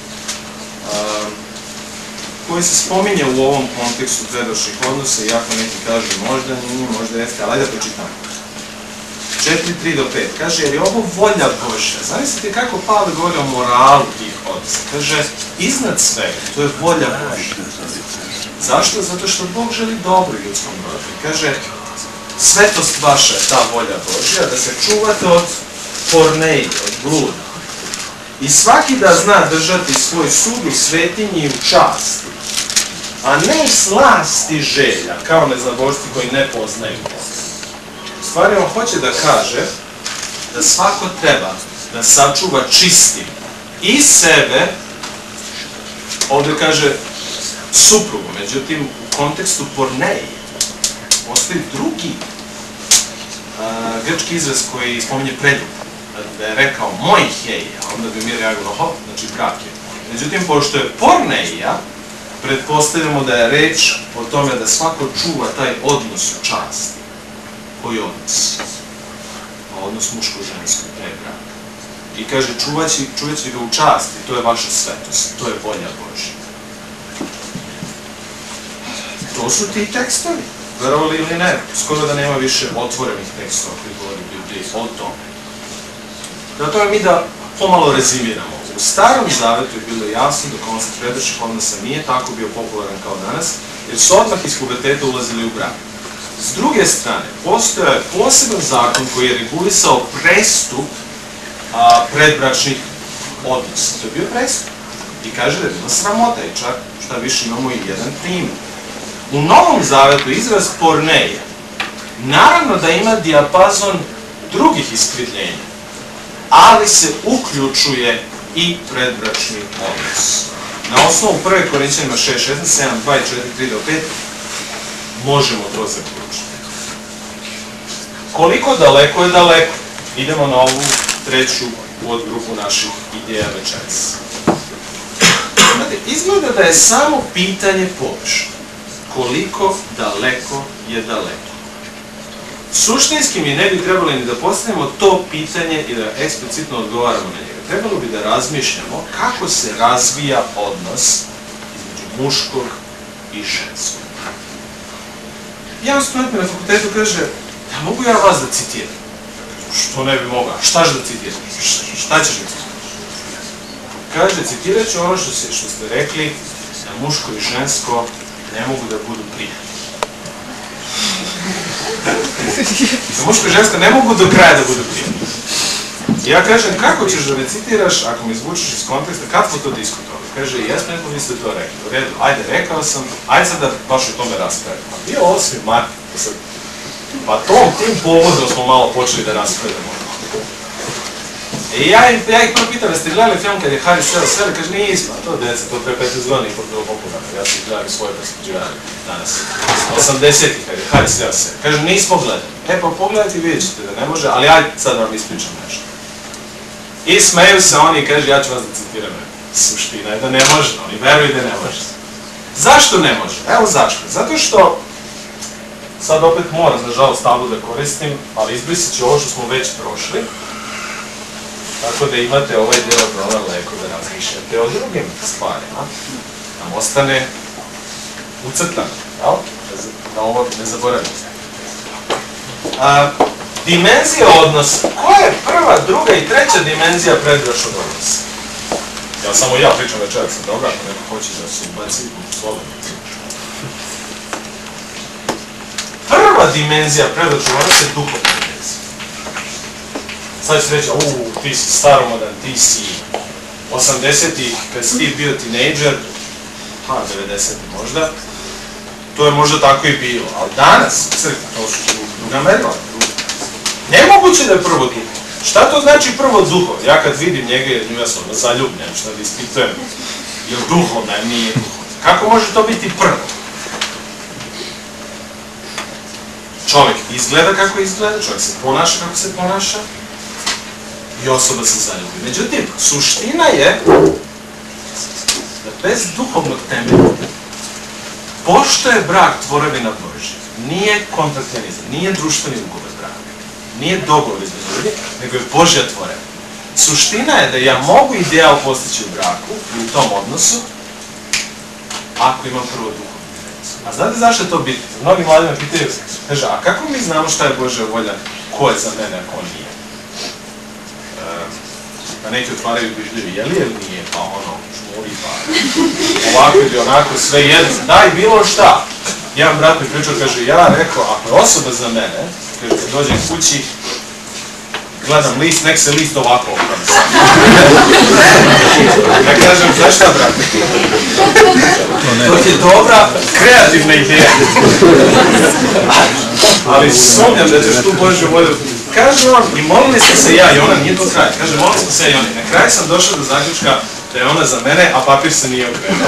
koji se spominje u ovom kontekstu predbračnih odnosa, iako neki kažu možda nije, možda jeste, ali ajde da pročitam. 4.3 do 5. Kaže, jer je ovo volja Božja. Zamislite kako Pavle govori o moralu tih odnosa. Kaže, iznad svega, to je volja Božja. Zašto? Zato što Bog želi dobro ljudskom rodu. Kaže, svetost vaša je ta volja Božja, da se čuvate od porneia, od bluda. I svaki da zna držati svoj sud u svetinji i u časti, a ne slasti želja, kao neznabožci koji ne poznaju Boga. U stvari, on hoće da kaže da svako treba da sačuva čistim i sebe, ovdje kaže suprugu, međutim, u kontekstu porneia postoji drugi grčki izraz koji spominje preljub. Da je rekao moj heja, onda bi mi reagovali, znači brak je. Međutim, pošto je porneia, pretpostavljamo da je reč o tome da svako čuva taj odnos u časti. Koji odnos? Odnos muško-žensko, taj brak. I kaže, čuvaći ga u časti, to je vaša svetost, to je volja Božja. To su ti tekstovi, verovali ili ne, skoro da nema više otvorenih tekstova koji govori Bibliji o tome. Na tome mi da pomalo rezimiramo. U Starom Zavetu je bilo jasno da koncept predbračnih odnosa nije tako bio popularan kao danas, jer su odmah iz puberteta ulazili u brak. S druge strane, postojao je poseban zakon koji je regulisao prestup predbračnih odnosa. To je bio prestup. I kaže da je bila sramota i čak šta više imamo i jedan primjer. U Novom Zavetu izraz porneia naravno da ima dijapazon drugih iskrivljenja, ali se uključuje i predbračni odnos. Na osnovu 1. Korinćanima 6, 16, 7, 2 i 4, 3 do 5 možemo to zaključiti. Koliko daleko je daleko? Idemo na ovu treću podgrupu naših ideja večeras. Izgleda da je samo pitanje površno. Koliko daleko je daleko? Suštinski mi ne bi trebali ni da postavimo to pitanje i da eksplicitno odgovaramo na njega. Trebalo bi da razmišljamo kako se razvija odnos između muškog i ženskog. Jedan student mi na fakultetu kaže, da mogu ja vas da citiram? Što ne bi mogao? Šta ćeš da citiraš? Šta ćeš da citiraš? Kaže, citirat ću ono što ste rekli, da muško i žensko ne mogu da budu prijatelji. Da muško i žensko ne mogu do kraja da budu prijatelji. I ja kažem, kako ćeš da ne citiraš ako mi izvučeš iz konteksta, kad smo to diskutovali? Kaže, jesmo, neko vi ste to rekli. U redu, ajde, rekao sam, ajde sad da baš o tome raspravimo. Pa bio 8. mart, pa tim povodom smo malo počeli da raspravljamo. I ja ih prvo pitam, jeste gledali film kad je Harry Sele, kaže, nismo, to deca, to pre 15 godina i bilo popularno, ja sam gledali svoje presluđivanje danas. 80-ih kad je Harry Sele, kaže, nismo gledali. E pa pogledajte i vidjet ćete da ne može, ali ajde sad vam ispričam nešto. I smeju se oni i kaže, ja ću vas da citiram. Suština je da ne može, oni veruju da ne može. Zašto ne može? Evo zašto. Zato što, sad opet moram, nažalost, tablu da koristim, ali izbrisit ću ovo što smo već prošli, tako da imate ovaj deo dolar leko da razmišljate o drugim stvarima, nam ostane ucrtano, da ovo ne zaboravite. Dimenzija odnosa. Koja je prva, druga i treća dimenzija predbračnog odnosa? Samo ja pričam večeras, dobro, ako neko hoće da se ubaci u slobodno. Prva dimenzija predbračnog odnosa je duhovna dimenzija. Sad ću reći, ti si staromodan, ti si 80-ih, kad si ti bio tinejdžer, 90-ih možda, to je možda tako i bilo, ali danas, crkva, to su druga merila. Nemoguće da je prvo duhovno. Šta to znači prvo duhovno? Ja kad vidim njega, ja sam zaljubljen, šta da ispitujem, je li duhovna ili nije duhovna? Kako može to biti prvo? Čovjek izgleda kako izgleda, čovjek se ponaša kako se ponaša i osoba se zaljubi. Međutim, suština je da bez duhovnog temelja, pošto je brak tvorevina Božja, nije kontrakcionizam, nije društveni ugovor braka, nije dogovor između ljudi, nego je Božja tvorevina. Suština je da ja mogu ideal postići u braku i u tom odnosu ako imam prvo duhovnu dimenziju. A znate zašto je to bitno? Mnogi mladi me pitaju, kaže, a kako mi znamo šta je Božja volja, ko je za mene, a ko nije? Pa neki otvaraju Bibliju, je li ili nije, pa ono, žmuri, pa ovako ili onako, sve jedno, daj bilo šta. Jedan brat mi pričao, kaže, ja rekao, ako je osoba za mene, kaže, kad dođem kući, gledam list, nek se list ovako okrene. Ja kažem, znaš šta, brate? To ti je dobra, kreativna ideja. Ali sumnjam da ćeš tu Božju volju. Kaže on, i molili smo se ja i ona, nije to kraj. Kaže, molili smo se ja i oni. Na kraju sam došao do zaključka da je ona za mene, a papir se nije okrenuo.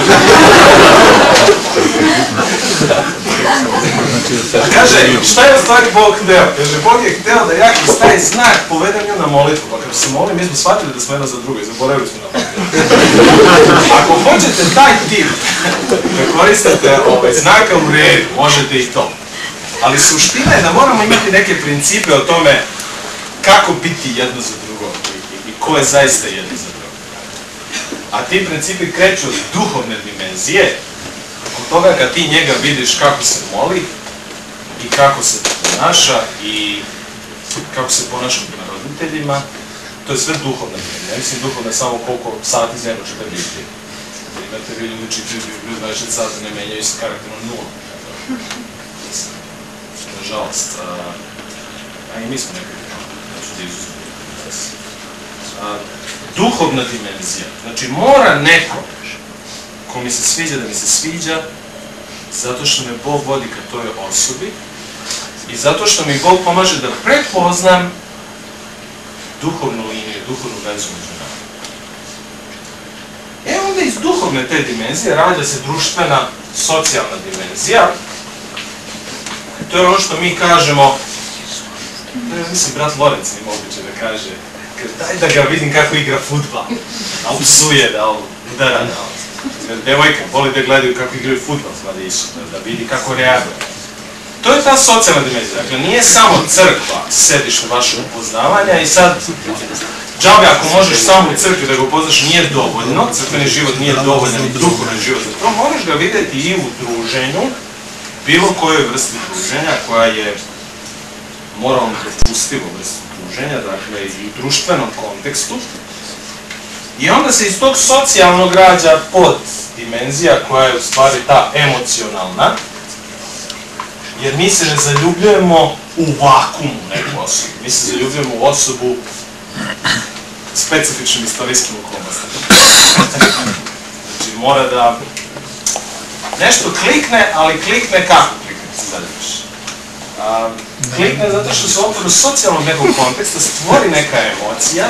Kaže, šta je u stvari Bog hteo? Kaže, Bog je hteo da ja kroz taj znak povedem nju na molitvu. Pa kada se molim, mi smo shvatili da smo jedna za drugo i zaboravili smo na papir. Ako hoćete taj tip da koristite znaka u redu, možete i to. Ali suština je da moramo imati neke principe o tome kako biti jedno za drugo i ko je zaista jedno za drugo. A ti principi kreću od duhovne dimenzije, od toga kad ti njega vidiš kako se moli i kako se ponaša i kako se ponaša prema roditeljima, to je sve duhovna dimenzija. Ja mislim duhovna samo koliko sati dnevno čita Bibliju. Imate vi ljudi čitaju Bibliju 20 sata, ne menjaju se karakterno nula. Nažalost, a i mi smo nekako znači da izuzimo. Duhovna dimenzija, znači mora neko ko mi se sviđa da mi se sviđa zato što me Bog vodi ka toj osobi i zato što mi Bog pomaže da prepoznam duhovnu liniju, duhovnu vezu među nama. Onda iz duhovne te dimenzije rađa se društvena, socijalna dimenzija. To je ono što mi kažemo, mislim, brat Lorenz mi moguće da kaže, daj da ga vidim kako igra fudbal, da on psuje, da on udara, devojka voli da gledaju kako igraju fudbal s mladićima, da vidi kako reaguje. To je ta socijalna dimenzija. Dakle, nije samo crkva sedište vašeg upoznavanja i sad, džabe, ako možeš samo u crkvi da ga upoznaš, nije dovoljno, crkveni život nije dovoljan i duhovni život za to, moraš ga vidjeti i u druženju, bilo kojoj vrsti druženja koja je moralno dopustiva vrsta druženja, dakle i u društvenom kontekstu. I onda se iz tog socijalnog rađa pod dimenzija koja je u stvari ta emocionalna, jer mi se ne zaljubljujemo u vakumu neku osobu, mi se zaljubljujemo u osobu specifičnim istorijskim okolnostima. Znači mora da nešto klikne, ali klikne kako klikne, se zaljubiš. Klikne zato što se u okviru socijalnog nekog konteksta stvori neka emocija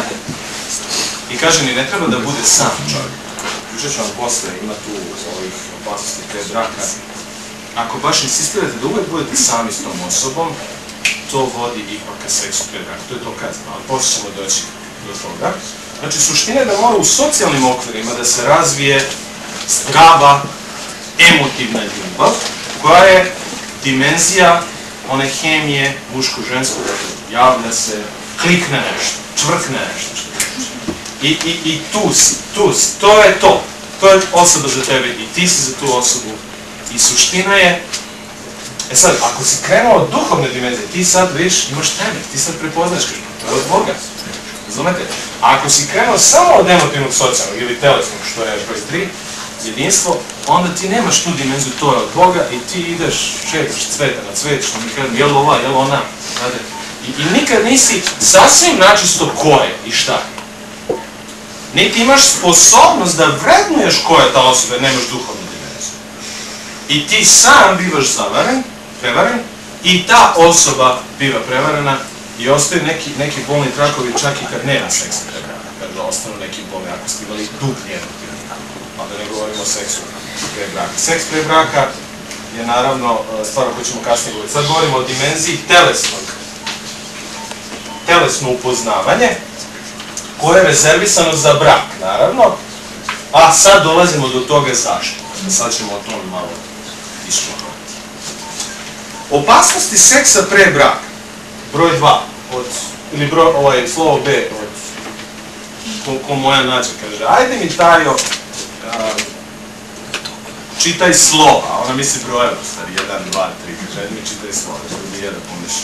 i kaže ni ne treba da bude sam čovjek. Pričat ću vam posle, ima tu ovih opasnosti pre braka. Ako baš insistirate da uvek budete sami s tom osobom, to vodi ipak ka seksu pre braka. To je dokazano, ali posle ćemo doći do toga. Znači, suština je da mora u socijalnim okvirima da se razvije zdrava, emotivna ljubav, koja je dimenzija one hemije, muško-žensko, javlja se, klikne nešto, čvrkne nešto. I tu si, to je to. To je osoba za tebe i ti si za tu osobu. I suština je, sad, ako si krenuo od duhovne dimenzije, ti sad vidiš, imaš temelj, ti sad prepoznaš kažeš, to je od Boga. Razumete? A ako si krenuo samo od emotivnog socijalnog ili telesnog, što je broj 3, jedinstvo, onda ti nemaš tu dimenziju, to je od Boga i ti ideš, šetaš cveta na cvet, što mi kažem, jel ova, jel ona, znate? I nikad nisi sasvim načisto ko je i šta je. Niti imaš sposobnost da vrednuješ ko je ta osoba, jer nemaš duhovnu dimenziju. I ti sam bivaš prevaren, i ta osoba biva prevarena i ostaju neki bolni trakovi čak i kad nema seksa pre braka, kada ostanu neki bolni, ako ste imali dublji emotivni. A da ne govorimo o seksu pre braka. Seks pre braka je naravno stvar o kojoj ćemo kasnije govoriti. Sad govorimo o dimenziji telesno upoznavanje, koje je rezervisano za brak, naravno, a sad dolazimo do toga zašto. Sad ćemo o tom malo iščunovati. Opasnosti seksa pre braka, broj 2, ili slovo B, ko moja nađe, kaže, ajde mi Tajo, čitaj slova, a ona misli brojeva, stari, 1, 2, 3, kaže, ajde mi čitaj slova, da bi jedan pomiš.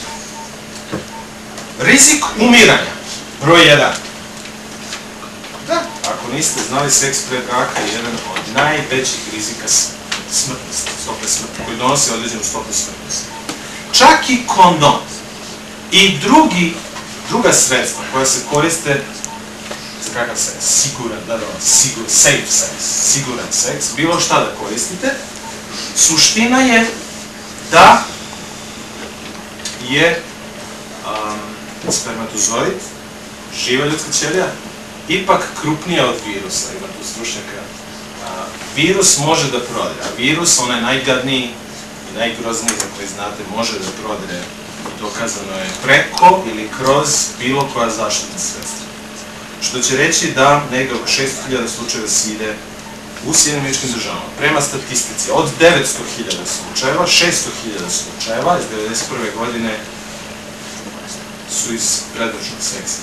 Rizik umiranja, broj 1. Da, ako niste znali, seks pre braka je jedan od najvećih rizika smrtnosti, stope smrti, koji donosi određenu stopu smrtnosti. Čak i kondom i druga sredstva koja se koriste za kakav seks, safe seks, siguran seks, bilo šta da koristite, suština je da je spermatozoid, živa ljudska ćelija, ipak krupnija od virusa, ima tu stručnjaka. Virus može da prodire, a virus, onaj najgadniji i najgrozniji, za koji znate, može da prodire, dokazano je, preko ili kroz bilo koja zaštitna sredstva. Što će reći da negde oko 600.000 slučajeva side u Sjedinjenim Državama. Prema statistici, od 900.000 slučajeva, 600.000 slučajeva iz 1991. godine su iz predbračnog seksa.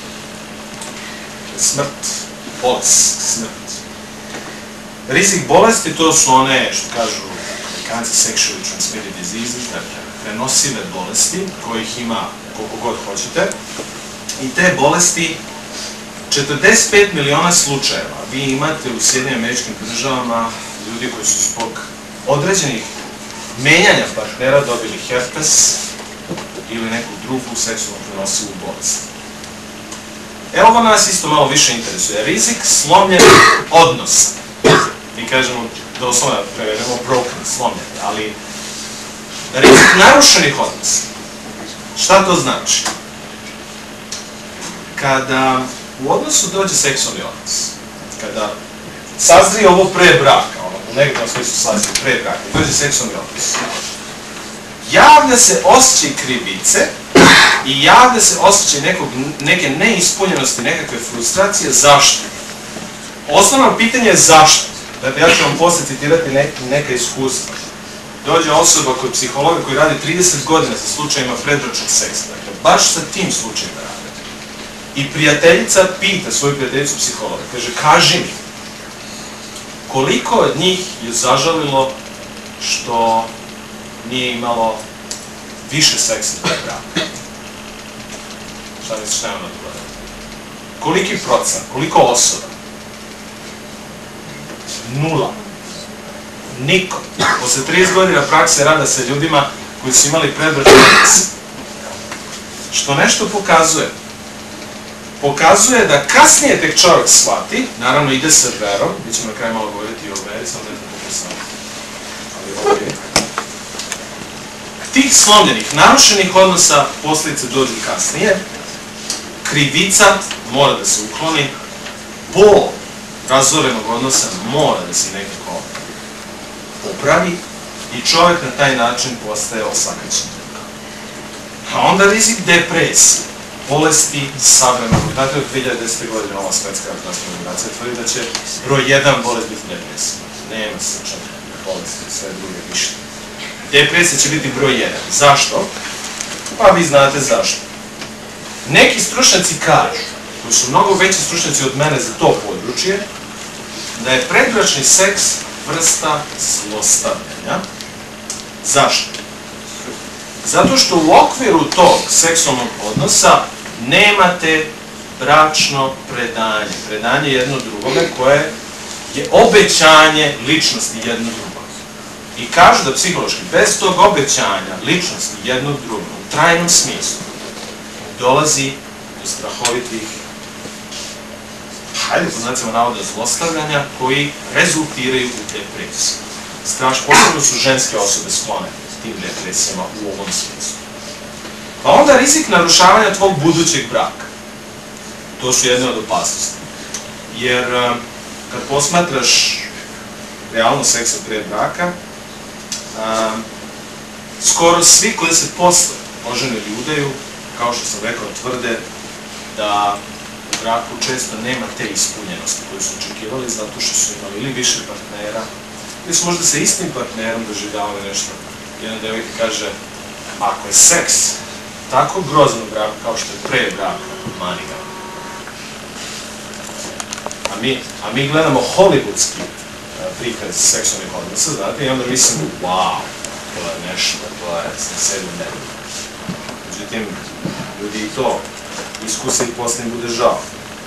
Smrt, bolest, smrt. Rizik bolesti, to su one, što kažu Amerikanci, sexually transmitted diseases, dakle, prenosive bolesti, kojih ima koliko god hoćete. I te bolesti, 45 miliona slučajeva vi imate u Sjedinjenim Državama ljudi koji su zbog određenih menjanja partnera dobili herpes ili neku drugu seksualno prenosivu bolest. Evo ovo nas isto malo više interesuje. Rizik slomljenih odnosa. mi kažemo doslovno prevedemo broken, slomljeni, ali rizik narušenih odnosa. Šta to znači? Kada u odnosu dođe seksualni odnos, kada sazrije ovo pre braka, u negativnom smislu sazrije pre braka, dođe seksualni odnos, javlja se osjećaj krivice i javlja se osjećaj neke neispunjenosti, nekakve frustracije. Zašto? Osnovno pitanje je zašto. Dakle, ja ću vam posle citirati neka iskustva. Dođe osoba kod psihologa koji radi 30 godina sa slučajima predbračnog seksa. Dakle, baš sa tim slučajima rade. I prijateljica pita svoju prijateljicu psihologa, kaže, kaži mi, koliko od njih je zažalilo što nije imalo više seksa pre braka? Šta misliš, šta je ona odgovorila? Koliki procent, koliko osoba? 0. Niko. Posle 30 godina prakse rada sa ljudima koji su imali predbračni odnos. Što nešto pokazuje? Pokazuje da kasnije tek čovjek shvati, naravno ide sa verom, mi ćemo na kraju malo govoriti i o veri, sam ne znam kako sam, ali ovdje. Tih slomljenih, narušenih odnosa posljedice dođu kasnije, krivica mora da se ukloni, bol razorenog odnosa mora da se nekako popravi i čovjek na taj način postaje osakaćen. A onda rizik depresije, bolesti savremenog. Znate, od 2010. godine ova svetska zdravstvena organizacija tvrdi da će broj 1 bolest biti depresija. Nema srčane bolesti, sve druge ništa. Depresija će biti broj 1. Zašto? Pa vi znate zašto. Neki stručnjaci kažu, koji su mnogo veći stručnjaci od mene za to područje, da je predbračni seks vrsta zlostavljanja. Zašto? Zato što u okviru tog seksualnog odnosa nemate bračno predanje. Predanje jedno drugome koje je obećanje ličnosti jedno drugog. I kažu da psihološki, bez tog obećanja ličnosti jednog drugog, u trajnom smislu, dolazi do strahovitih, hajde po znacima navoda, zlostavljanja koji rezultiraju u depresiji. Posebno su ženske osobe sklone tim depresijama u ovom smislu. Pa onda rizik narušavanja tvog budućeg braka. To su jedne od opasnosti. Jer kad posmatraš realno seksa pre braka, skoro svi koji se posle ožene ili udaju, kao što sam rekao, tvrde da u braku često nema te ispunjenosti koje su očekivali zato što su imali ili više partnera, ili su možda sa istim partnerom doživljavali nešto. Jedna devojka kaže, ako je seks tako grozan u braku kao što je pre braka, mani ga. A mi gledamo hollywoodski prikaz seksualnih odnosa, znate, i onda mislimo, wow, to je nešto, to je na 7 nebu. Međutim, ljudi i to iskuse i posle im bude žao.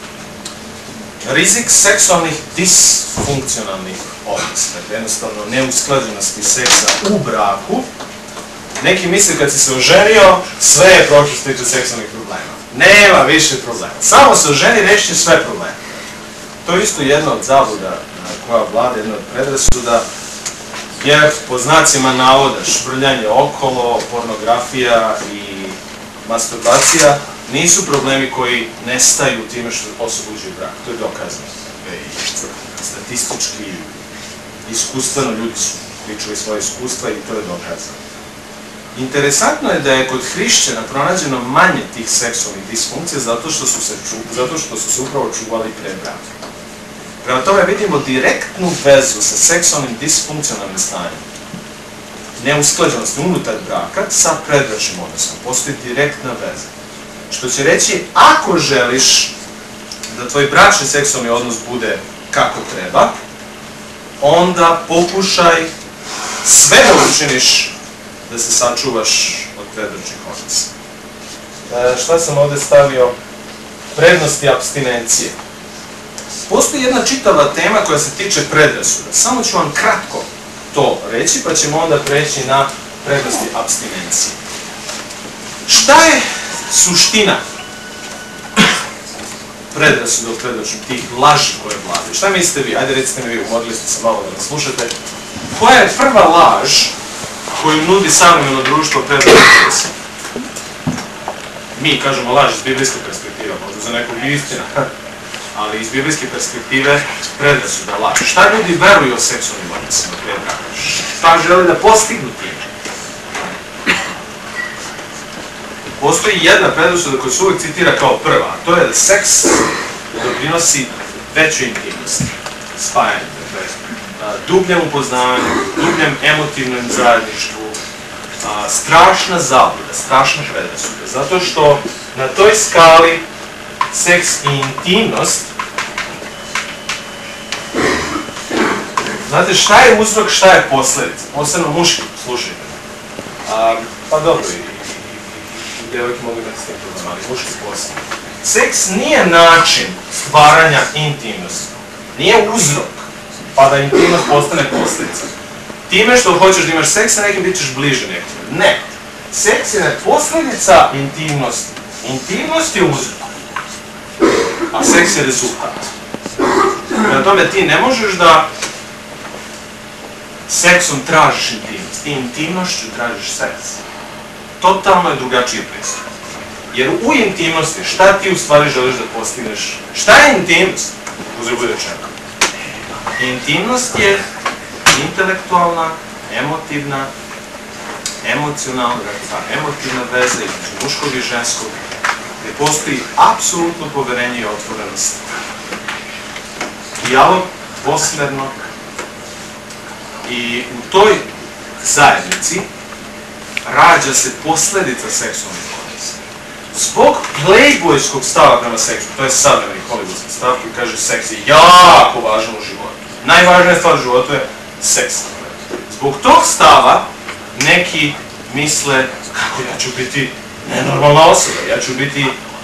Rizik seksualnih disfunkcionalnih odnosa, dakle jednostavno neusklađenosti seksa u braku. Neki misle kad si se oženio, sve je prošlo što se tiče seksualnih problema. Nema više problema. Samo se oženi, rešit će sve probleme. To je isto jedna od zabluda koja vlada, jedna od predrasuda, jer po znacima navoda švrljanje okolo, pornografija i masturbacija nisu problemi koji nestaju time što osoba uđe u brak. To je dokazano. Statistički, iskustveno ljudi su pričali svoje iskustva i to je dokazano. Interesantno je da je kod hrišćana pronađeno manje tih seksualnih disfunkcija zato što su se upravo čuvali pre braka. Prema tome vidimo direktnu vezu sa seksualnim disfunkcionalnim stanjem, neusklađenosti unutar braka sa predbračnim odnosom. Postoji direktna veza. Što će reći, ako želiš da tvoj bračni seksualni odnos bude kako treba, onda pokušaj sve da učiniš da se sačuvaš od predbračnih odnosa. Šta sam ovde stavio? Prednosti apstinencije. Postoji jedna čitava tema koja se tiče predrasuda. Samo ću vam kratko to reći, pa ćemo onda preći na prednosti apstinencije. Šta je suština predrasuda u predračnom, tih laži koje vladaju. Šta mislite vi? Ajde recite mi vi, umorili ste se malo da nas slušate. Koja je prva laž koju nudi savremeno društvo predrasuda? Mi kažemo laž iz biblijske perspektive, možda za nekog i istina, ali iz biblijske perspektive predrasuda laž. Šta ljudi veruju o seksualnim odnosima pre braka? Šta žele da postignu time? Postoji jedna predrasuda koja se uvijek citira kao prva, a to je da seks doprinosi veću intimnost, spajanje, dubljem upoznavanju, dubljem emotivnom zajedništvu, strašna zabluda, strašna predrasuda, zato što na toj skali seks i intimnost, znate šta je uzrok, šta je posledica, posebno muški, slušajte, pa dobro i devojke mogu imati s tim problem, ali muški posebno. Seks nije način stvaranja intimnosti, nije uzrok, pa da intimnost postane posljedica. Time što hoćeš da imaš seks, sa nekim bit ćeš bliže nekom. Ne. Seks je posljedica intimnosti. Intimnost je uzrok, a seks je rezultat. Prema tome ti ne možeš da seksom tražiš intimnost. Ti intimnošću tražiš seks. Totalno je drugačiji pristup. Jer u intimnosti šta ti u stvari želiš da postigneš? Šta je intimnost? Uzrebuj rečeno. Intimnost je intelektualna, emotivna, emocionalna, emotivna veza između muškog i ženskog, gdje postoji apsolutno poverenje i otvorenost. Dijalog dvosmerno i u toj zajednici rađa se posljedica seksualnih odnosa. Zbog playboyskog stava prema seksu, to je savremeni hollywoodski stav koji kaže seks je jako važan u životu. Najvažnija stvar u životu je seks. Zbog tog stava neki misle kako ja ću biti nenormalna osoba, ja ću biti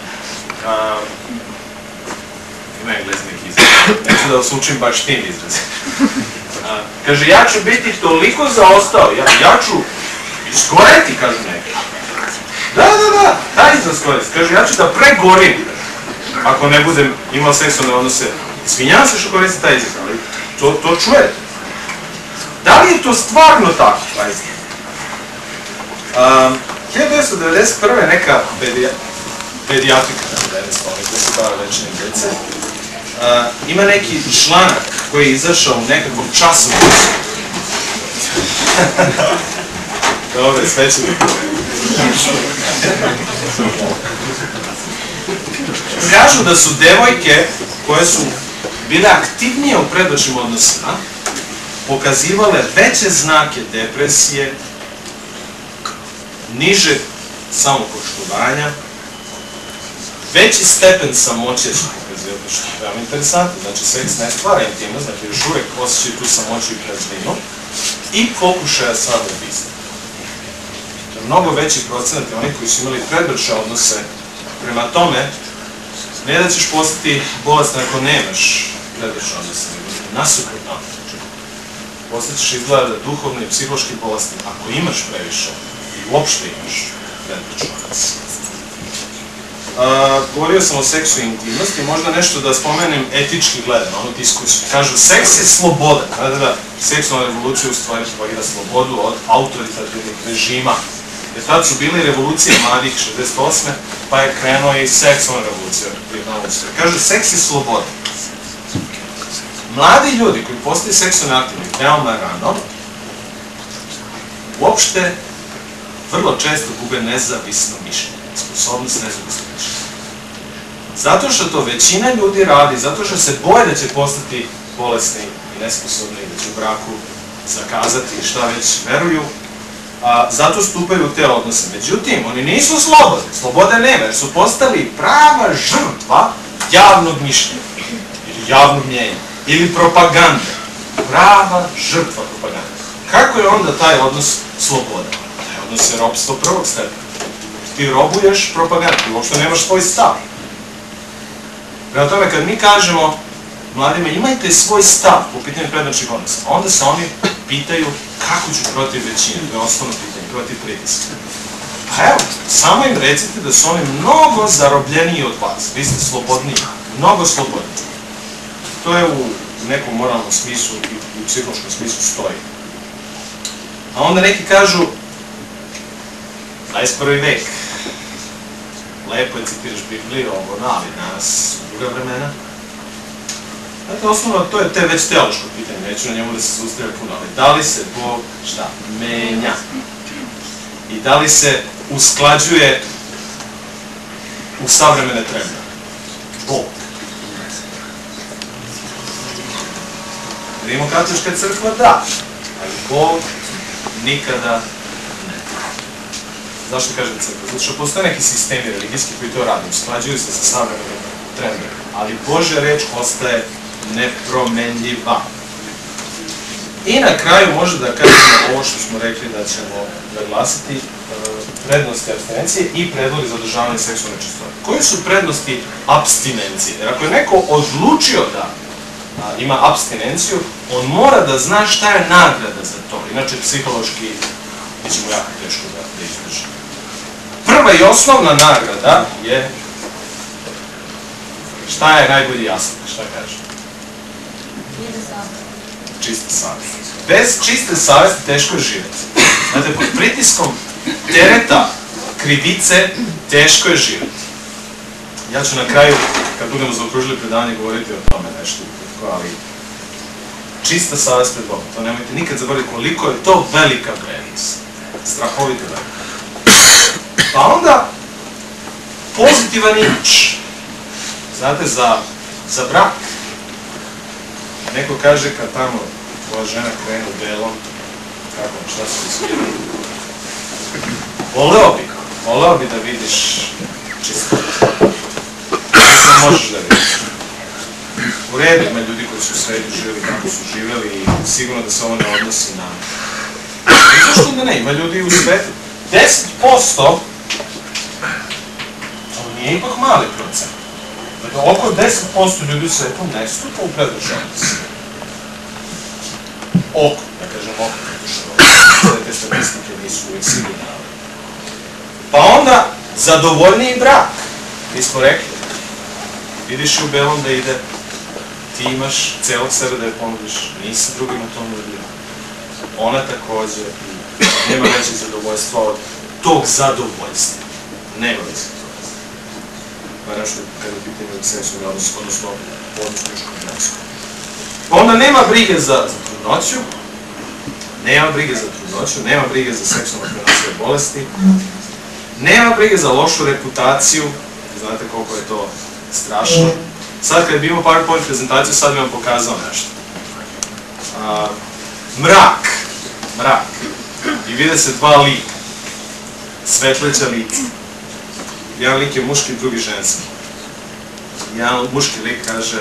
ima englesni neki izraz, neću da vas učim baš tim izrazim. Kaže, ja ću biti toliko zaostao, ja ću izgoreti, kažu neki. Da, taj izraz koristi. Kaže, ja ću da pregorim ako ne budem imao seksualne odnose. Izvinjavam se što koristi taj izraz, ali to čujete. Da li je to stvarno tako? 1991. neka pedijatrika, koja se bava lečenjem djece, ima neki članak koji je izašao u nekakvom časopisu. Dobre, sve ću biti. Kažu da su devojke koje su bile aktivnije u predbračnim odnosima pokazivale veće znake depresije, niže samopoštovanja, veći stepen samoće su pokazivali, što je veoma interesantno. Znači, seks ne stvara intimnost, znači još uvijek osjećaju tu samoću i prazninu i pokušaja samoubistva. To je mnogo veći procenat onih koji su imali predbračne odnose. Prema tome, ne da ćeš postati bolestan ako nemaš predbračne odnose, nego nasuprotno. Postaćeš izgleda duhovno i psihološki bolestan ako imaš previše i uopšte imaš predbračne odnose. Govorio sam o seksu i intimnosti, možda nešto da spomenem etički gledano, onu diskusiju. Kažu, seks je sloboda. Seksualna revolucija u stvari propagira slobodu od autoritativnih režima. Jer tad su bili revolucije mladih 68. pa je krenuo i seksualna revolucija. Kažu, seks je sloboda. Mladi ljudi koji postaju seksualno aktivni veoma rano, uopšte vrlo često gube nezavisno mišljenje, sposobnost nezavisno mišljenje. Zato što to većina ljudi radi, zato što se boje da će postati bolesni i nesposobni, da će u braku zakazati šta već veruju, zato stupaju u te odnose. Međutim, oni nisu slobodni, slobode nema, jer su postali prava žrtva javnog mišljenja, ili javnog mnjenja, ili propagande. Prava žrtva propagande. Kako je onda taj odnos sloboda? Taj odnos je ropstvo prvog stepena. Ti robuješ propagandu, ti uopšte nemaš svoj stav. Prema tome, kad mi kažemo mladima, imajte svoj stav po pitanju predbračnih odnosa, onda se oni pitaju kako ću protiv većine, to je osnovno pitanje, protiv pritiska. Pa evo, samo im recite da su oni mnogo zarobljeniji od vas, vi ste slobodniji, mnogo slobodnije. To je u nekom moralnom smislu i u psihološkom smislu stoji. A onda neki kažu 21. vek. Lepo je citiraš Bibliju, ali danas druga vremena. Znate, osnovno, to je već teološko pitanje, neću na njemu da se sustavlja puno, ali da li se Bog, šta, menja? I da li se usklađuje u savremene trendove? Bog. Rimokatolička crkva da, ali Bog nikada ne. Zašto kažem crkva? Zato što postoje neki sistemi religijski koji to rade, usklađuju se sa savremenim trendom, ali Božja reč ostaje nepromenljiva. I na kraju može da kažemo ovo što smo rekli da ćemo naglasiti prednosti apstinencije i predlozi za održavanje seksualne čistote. Koje su prednosti apstinencije? Jer ako je neko odlučio da ima apstinenciju, on mora da zna šta je nagrada za to. Inače, psihološki bit će mu jako teško da izdrži. Prva i osnovna nagrada je šta je najbolji jasnik, šta kaže? Čista savjest. Bez čiste savjesti teško je živjeti. Znate, pod pritiskom tereta, krivice, teško je živjeti. Ja ću na kraju, kad budemo zaokružili predavanje, govoriti o tome nešto, ali čista savjest pred Bogom. To nemojte nikad zaboraviti koliko je to velika vrednost. Strahovita vrednost. Pa onda, pozitivan imidž. Znate, za brak. Neko kaže kad tamo tvoja žena krene u belom, kako, šta se izgleda? Voleo bi da vidiš čisto. Mislim, možeš da vidiš. U redu ima ljudi koji su u svetu živjeli kako su živjeli i sigurno da se ovo ne odnosi na... I zašto da ne? Ima ljudi u svetu. 10%, to nije ipak mali procent. Dakle, oko 10% ljudi u svetu ne stupa u predržavnosti. Oko, da kažem oko predržavnosti. Sve te statistike nisu uvijek sigurne. Pa onda, zadovoljniji brak. Mi smo rekli, vidiš u belom da ide, ti imaš celog sebe da je ponudiš, nisi drugima to nudio. Ona takođe, nema većeg zadovoljstva od tog zadovoljstva. Nema većeg zadovoljstva. Pa nešto kada pitanje seksualni odnos, odnosno muško-žensko. Onda nema brige za trudnoću, nema brige za trudnoću, nema brige za seksualno prenosive bolesti, nema brige za lošu reputaciju, znate koliko je to strašno. Sad kad bi imao PowerPoint prezentaciju, sad bi vam pokazao nešto. Mrak. I vide se dva lika, svetleća lica. Jedan lik je muški, drugi ženski. Jedan muški lik kaže,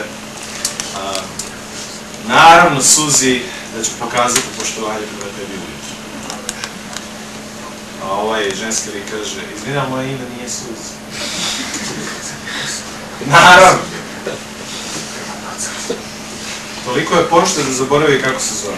naravno, Suzi, da ću pokazati poštovanje prema tebi ujutru. A ovaj ženski lik kaže, izvina, moje ime nije Suzi. Naravno. Toliko je pošto da zaboravi kako se zove.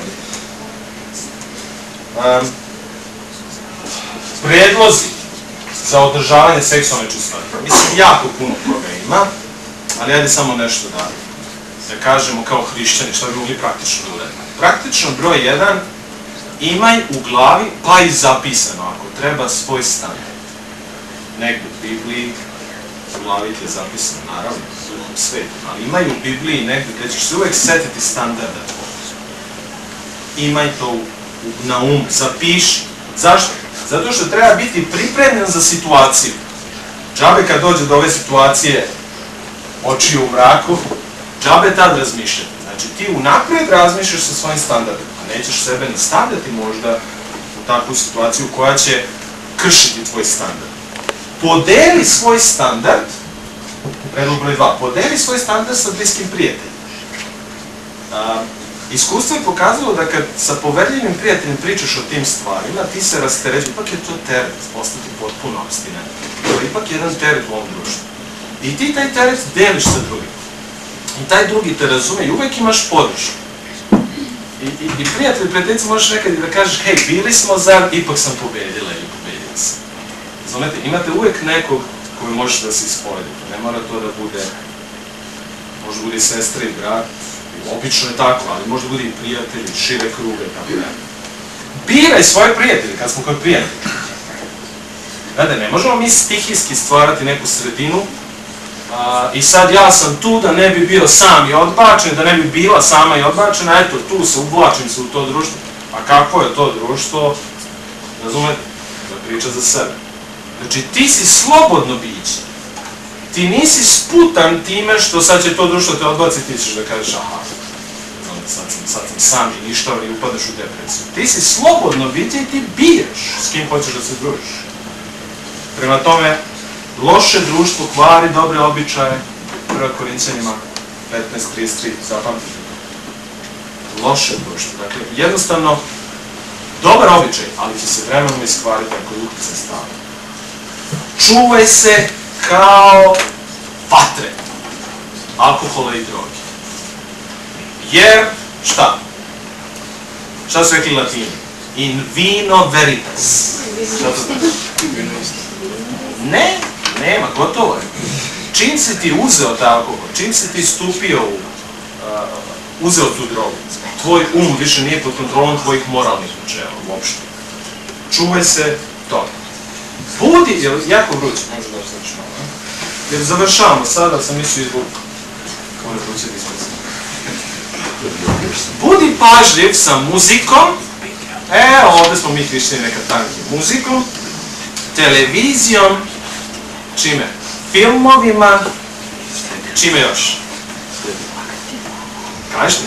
Predlozi za održavanje seksualne čistote. Mislim, jako puno toga ima, ali ajde samo nešto da kažemo kao hrišćani, šta bi mogli praktično da uradimo. Praktično broj 1, imaj u glavi, pa i zapisano, ako treba, svoj standard. Negdje u Bibliji, u glavi ti je zapisano, naravno, u drugom svetu, ali imaj u Bibliji negdje gde ćeš se uvek setiti standarda. Imaj to na um, zapiši. Zašto? Zato što treba biti pripremljen za situaciju. Džabe kad dođe do ove situacije, oči u mraku, džabe tad razmišljati. Znači ti unapred razmišljaš sa svojim standardom, a nećeš sebe nastavljati možda u takvu situaciju koja će kršiti tvoj standard. Podeli svoj standard, predlog broj 2, podeli svoj standard sa bliskim prijateljima. Iskustvo je pokazalo da kad sa poverljivim prijateljem pričaš o tim stvarima, ti se rasteređuješ, ipak je to teret, postati potpuno apstinent. To je ipak jedan teret u ovom društvu. I ti taj teret deliš sa drugim. I taj drugi te razume i uvek imaš podršku. I prijateljica možeš nekad i da kažeš, hej, bili smo zar, ipak sam pobedila ili pobedila sam. Znate, imate uvek nekog koji možete da se ispovedite. Ne mora to da bude može bude i sestra i brat, obično je tako, ali može bude i prijatelji, šire kruge, tako da. Biraj svoje prijatelje, kad smo kod prijatelja. Znate, ne možemo mi stihijski stvarati neku sredinu i sad ja sam tu da ne bi bio sam i odbačen, da ne bi bila sama i odbačena, eto, tu se uvlačim se u to društvo. A kako je to društvo? Razumete? Da priča za sebe. Znači, ti si slobodno biće. Ti nisi sputan time što sad će to društvo te odbaciti, ti ćeš da kažeš, aha, sad sam sam i ništa, ali upadaš u depresiju. Ti si slobodno biće i ti biješ s kim hoćeš da se družiš. Prema tome, loše društvo kvari dobre običaje, 1. Korinćanima 15:33, zapamtite. Loše društvo. Dakle, jednostavno, dobar običaj, ali će se vremenom iskvariti ako je utjecaj stavlja. Čuvaj se kao vatre, alkohola i droge. Jer, šta? Šta su rekli Latini? In vino veritas. Šta to znači? Ne, nema, gotovo je. Čim si ti uzeo taj alkohol, čim si ti stupio uzeo tu drogu, tvoj više nije pod kontrolom tvojih moralnih načela, uopšte. Čuvaj se toga. Budi, jer jako vruće, možda da začnemo, jer završavamo sada, sam mislio izbog kao ne vruće diskusije. Budi pažljiv sa muzikom, ovdje smo mi hrišćani neka tanki, muzikom, televizijom, čime? Filmovima, čime još? Kažete?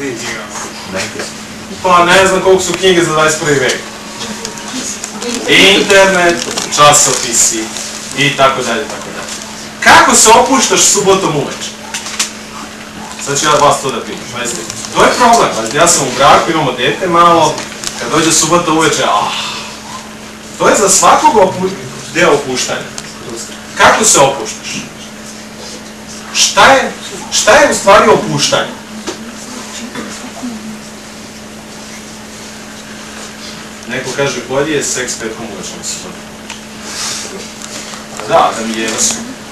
Pa ne znam koliko su knjige za 21. vek. Internet, časopisi i tako dalje, tako dalje. Kako se opuštaš subotom uveče? Sad ću ja vas to da pitam. To je problem. Ja sam u braku, imamo dete malo, kad dođe subota uveče, to je za svakog deo opuštanja. Kako se opuštaš? Šta je u stvari opuštanje? Neko kaže, bolje je seks petkom uvečnom subotom. Da, Adam i Eva su.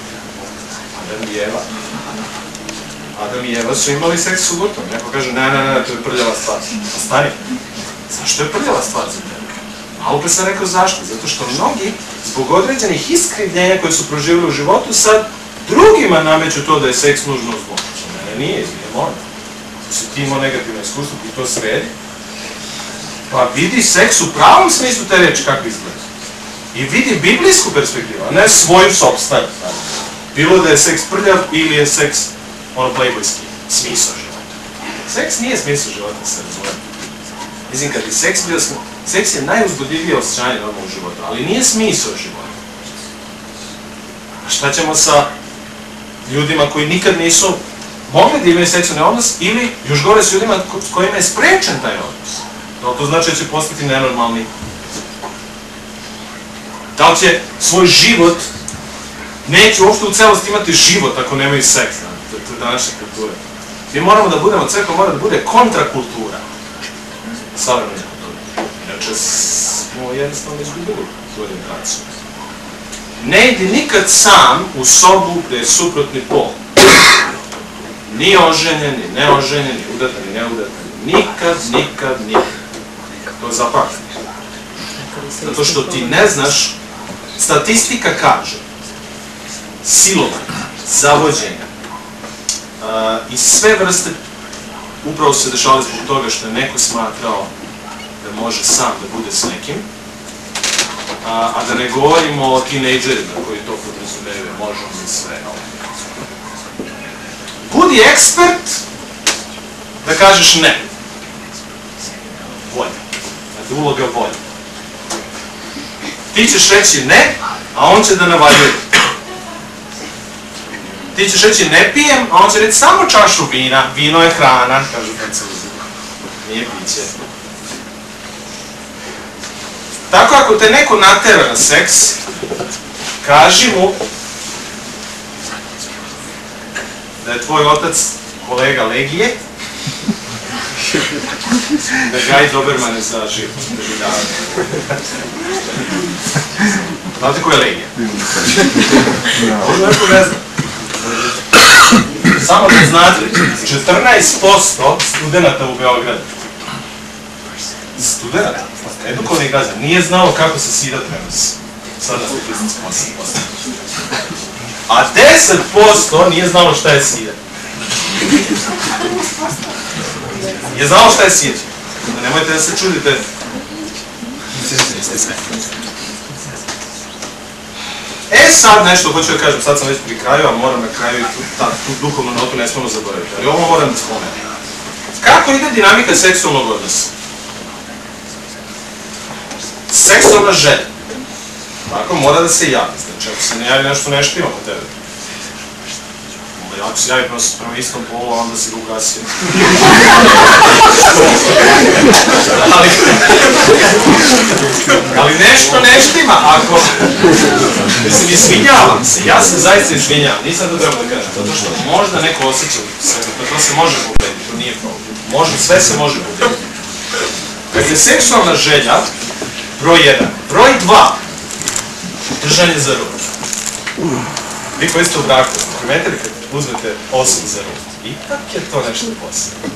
Adam i Eva su imali seks subotom. Neko kaže, ne, to je prljava stvar. A stani, zašto je prljava stvar za tebe? Malo pre sam rekao zašto. Zato što mnogi, zbog određenih iskrivljenja koje su proživjeli u životu, sad drugima nameću to da je seks nužno zlo. Mene nije, izvijem ono. Si ti imao negativno iskustvo i to sredi, pa vidi seks u pravom smislu te reči kako izgleda. I vidi biblijsku perspektivu, a ne svoju sopstanu. Bilo da je seks prljav ili je seks playboyski smisao života. Seks nije smisao života, se razumije. Mislim, kad je seks bio seks je najuzbudljivije osjećanje normalnog života, ali nije smisao života. A šta ćemo sa ljudima koji nikad nisu mogli da imaju seksualni odnos ili još gore s ljudima s kojima je sprečen taj odnos? Da li to znači da će postati nenormalni? Da li će svoj život, neće uopšte u celosti imati život ako nemaju seks? To je današnja kultura. Mi moramo da budemo, crkva mora da bude kontrakultura savremene kulture. Inače smo jednostavno izgubili tu orijentaciju. Ne idi nikad sam u sobu gde je suprotni pol. Ni oženjen, ni neoženjen, ni udatan, ni neudatan. Nikad. To je zapamtiti. Zato što ti ne znaš, statistika kaže, silovanja, zavođenja i sve vrste upravo se dešavali zbog toga što je neko smatrao da može sam da bude s nekim, a da ne govorimo o tinejdžerima koji to podrazumevaju, možemo i sve. Budi ekspert da kažeš ne. Volja. Dakle, uloga volja. Ti ćeš reći ne, a on će da navaljuje. Ti ćeš reći ne pijem, a on će reći samo čašu vina. Vino je hrana, kažu Francuzi. Nije piće. Tako ako te neko natera na seks, kaži mu da je tvoj otac kolega Legije, da Gaj Dobermane za život. Znate ko je Legija? Možda neko ne zna. Samo da znate, 14% studenta u Beogradu, studenta, edukovani građan, nije znao kako se sida prenosi. Sada statistici 8%. A 10% nije znalo šta je sida. Je znalo šta je sida. Nemojte da se čudite. Sad nešto hoću da kažem, sad sam već pri kraju, a moram na kraju i tu duhovnu notu ne smemo zaboraviti, ali ovo moram da spomenem. Kako ide dinamika seksualnog odnosa? Seksualna želja. Tako mora da se javi, znači ako se ne javi nešto ima kod tebe. Ako se javi prema istom polu, onda si ga ugasio. Ali nešto ima, ako... Mislim, izvinjavam se, ja se zaista izvinjavam, nisam to treba da kažem, zato što možda neko osjeća sebe, pa to se može pobediti, to nije problem. Sve se može pobediti. Kad je seksualna želja, broj 1. Broj 2. Držanje za ruku. Vi koji ste u braku, primetili kad uzmete osobu za ruku, ipak je to nešto posebno.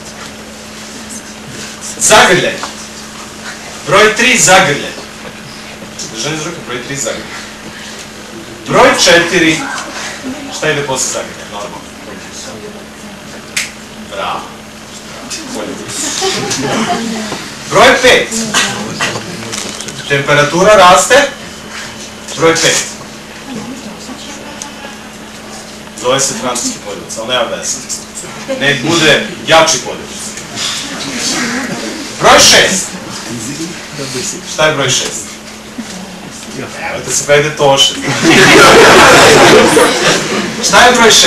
Zagrljaj. Broj 3, zagrljaj. Držanje za ruku, broj 3, zagrljaj. Broj 4, šta ide posle zagrljaja? Normalno. Bravo. Broj 5. Temperatura raste. Broj 5. Zove se francuski poljubac, ali nema veze. Nek bude jači poljubac. Broj 6. Šta je broj 6? Nemojte se pa ide toše. Šta je broj 6?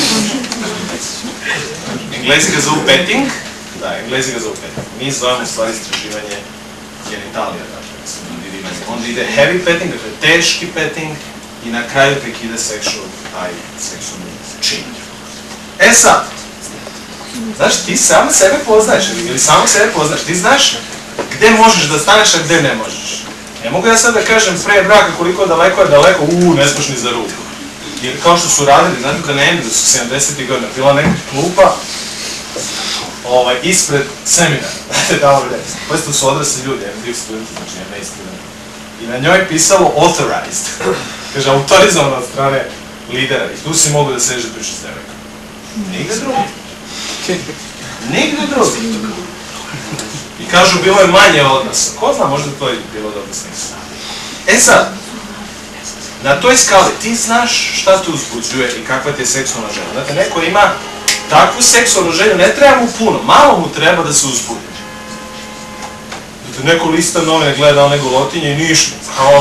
Englezi ga zovu petting. Da, Englezi ga zovu petting. Mi zovemo u stvari istraživanje genitalija, dakle, onda ide heavy petting, dakle teški petting, i na kraju tek ide seksualni čin. Sad, znaš, ti sam sebe poznaješ, ili samo sebe poznaješ, ti znaš gde možeš da staneš, a gde ne možeš. Ne mogu ja sad da kažem pre braka koliko daleko je daleko, ne smaš ni za ruku. Jer kao što su radili, znate da ne da su 70. godina, bila neka klupa ispred seminara, znate da ovo reći. Pošto su odrasli ljudi, MD studenti, znači MA studenti. I na njoj je pisalo authorized, kaže autorizovano od strane lidera i tu si mogu da sežeš da pričaš s devojkom. Nigde drugi. Nigde drugi. I kažu, bilo je manje odnosa. Ko zna, možda to je bilo da odnos nisu. Sad, na toj skali ti znaš šta te uzbuđuje i kakva ti je seksualna želja. Znate, neko ima takvu seksualnu želju, ne treba mu puno, malo mu treba da se uzbudi. Znate, neko lista novine gleda one golotinje i ništa.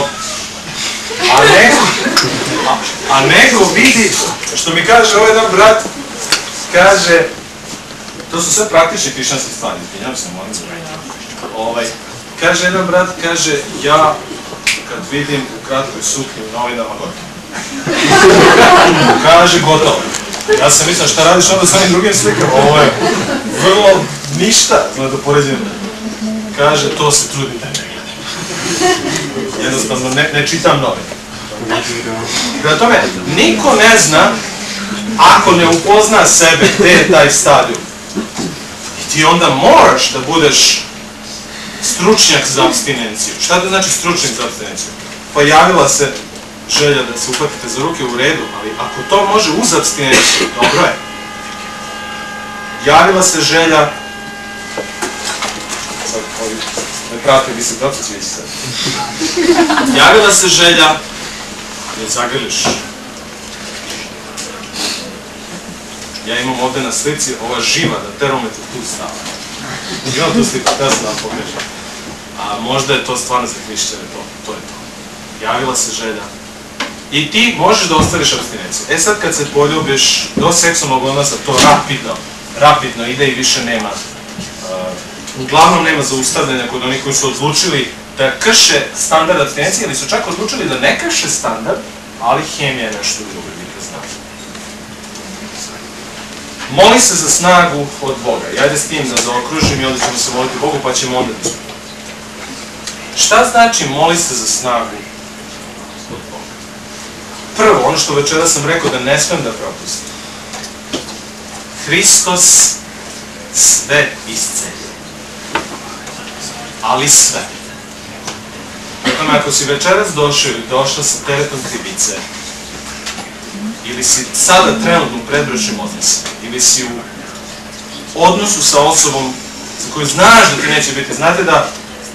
A neko vidi, što mi kaže ovaj jedan brat, kaže, to su sve praktične hrišćanske stvari, izvinjam se, molim za kaže jedan brat, kaže, ja kad vidim u kratkoj suknji u novinama gotovo. Kaže, gotovo. Ja sam mislim, šta radiš onda s onim drugim slikama? Ovo je vrlo ništa, da poređim. Kaže, to se trudim da ne gledam. Jednostavno, ne čitam novine. Prema tome, niko ne zna, ako ne upozna sebe, gde je taj stadijum. I ti onda moraš da budeš stručnjak za apstinenciju. Šta to znači stručnjak za apstinenciju? Pa javila se želja da se uhvatite za ruke u redu, ali ako to može uz apstinenciju, dobro je. Javila se želja, sad ovi ne prate, vi se proces vidi sad. Javila se želja da zagrliš. Ja imam ovde na slici ova živa da terometar tu stava. Imam tu sliku, da se vam pokažem. A možda je to stvarno za hrišćane, to je to. Javila se želja. I ti možeš da ostariš apstinenciju. Sad kad se poljubiš do seksualnog odnosa, to rapidno ide i više nema. Uglavnom nema zaustavljanja kod onih koji su odlučili da krše standard apstinencije, ili su čak odlučili da ne krše standard, ali hemija je nešto drugo, vidite znate. Moli se za snagu od Boga. I ajde s tim da zaokružim i onda ćemo se moliti Bogu, pa ćemo onda da ćemo. Šta znači moli se za snagu od Boga? Prvo, ono što večera sam rekao da ne smem da propustim. Hristos sve iscelio. Ali sve. Dakle, ako si večeras došao ili došla sa teretom krivice, ili si sada trenutno u predbračnim odnosima, ili si u odnosu sa osobom za koju znaš da ti neće biti. Znate da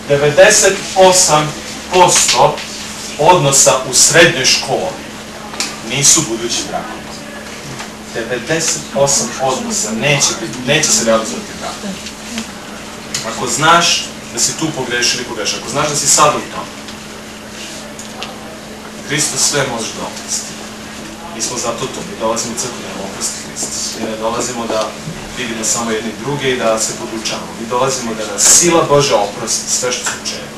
98% odnosa u srednjoj školi nisu budući brakovi. 98 odnosa neće se realizovati brakom. Ako znaš da si tu pogrešio ili pogrešio, ako znaš da si sad u tom, Hristos sve može da oprosti. Mi smo zato tu, mi dolazimo u crkvu da nam oprosti Hristos. Mi ne dolazimo da vidimo samo jedni druge i da se podučavamo. Mi dolazimo da nas sila Božja oprosti sve što se učinimo.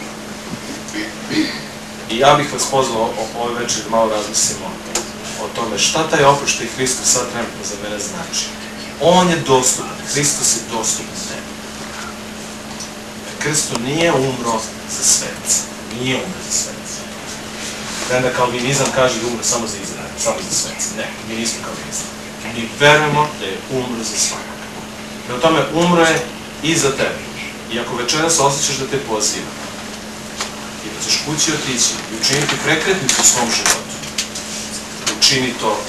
I ja bih vas pozvao ove večer da malo razmislimo o tome šta taj oprost što je Hristos sad trenutno za mene znači. On je dostupan, Hristos je dostupan tebi. Hristos nije umro za svece. Nije umro za svece. Premda kalvinizam kaže da umro samo za Izrael, samo za svece. Ne, mi nismo kalvinizam. Mi verujemo da je umro za svakog. Prema tome, umro je i za tebe. I ako večeras osjećaš da te poziva i da ćeš kući otići i učiniti prekretnicu u svom životu, učini to,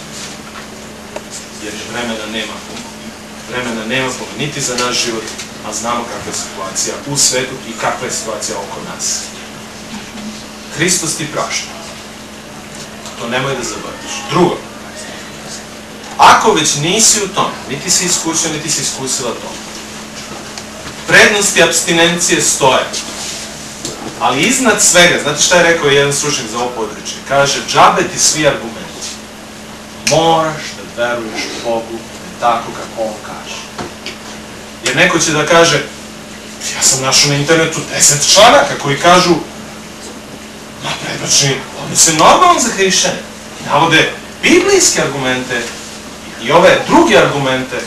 jer vremena nema puno. Vremena nema puno, niti za naš život, a znamo kakva je situacija u svetu i kakva je situacija oko nas. Hristos ti prašta. To nemoj da zaboraviš. Drugo, ako već nisi u tome, niti si iskusio, niti si iskusila to, prednosti apstinencije stoje. Ali iznad svega, znate šta je rekao jedan stručnjak za ovo područje? Kaže, džabe ti svi argumenti. Moraš da veruješ Bogu tako kako On kaže. Jer neko će da kaže, ja sam našao na internetu 10 članaka koji kažu, ma predbračni, oni se normalno za hrišćane. Navode biblijske argumente i ove druge argumente.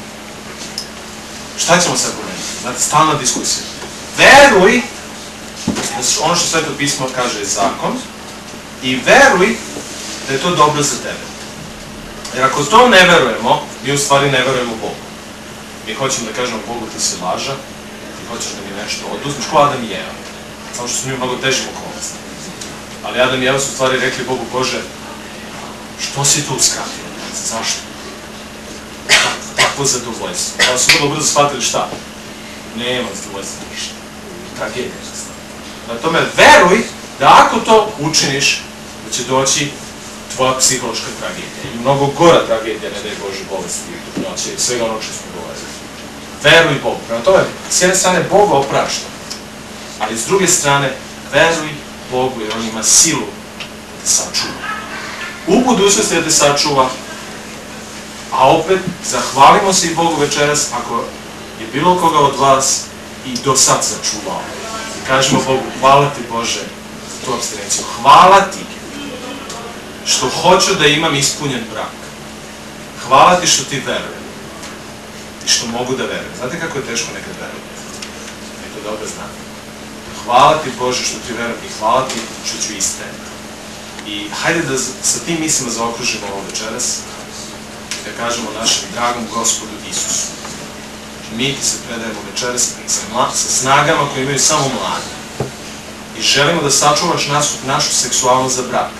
Šta ćemo sa argumentima? Znate, stalna diskusija. Veruj, ono što Sveto pismo kaže je zakon, i veruj da je to dobro za tebe. Jer ako to ne verujemo, mi u stvari ne verujemo Bogu. Mi hoćemo da kažemo Bogu ti si laža, ti hoćeš da mi nešto oduzmeš, ko Adam i Eva. Samo što su mi u mnogo težim okolnostima. Ali Adam i Eva su u stvari rekli Bogu, Bože, što si tu uskratio? Zašto? Takvo zadovoljstvo. Ali su vrlo brzo shvatili šta? Nema zadovoljstva ništa. Tragedija je zastavljena. Na tome, veruj da ako to učiniš, da će doći tvoja psihološka tragedija. I mnogo gora tragedija, ne daj Bože, bolesti, trudnoće i svega onog što smo govorili. Veruj Bogu. Prema tome, s jedne strane, Boga oprašta. Ali s druge strane, veruj Bogu, jer On ima silu da te sačuva. U budućnosti da te sačuva, a opet, zahvalimo se i Bogu večeras ako je bilo koga od vas i do sad sačuvao. I kažemo Bogu, hvala ti Bože za tu apstinenciju. Hvala ti što hoću da imam ispunjen brak. Hvala ti što ti verujem. I što mogu da verujem. Znate kako je teško nekad verovati? Mi to dobro znate. Hvala ti Bože što ti verujem i hvala ti što ću istrajati. I hajde da sa tim mislima zaokružimo ovo večeras i da kažemo našem dragom Gospodu Isusu. Mi ti se predajemo večeras sa snagama koje imaju samo mladi. I želimo da sačuvaš našu seksualnost za brak.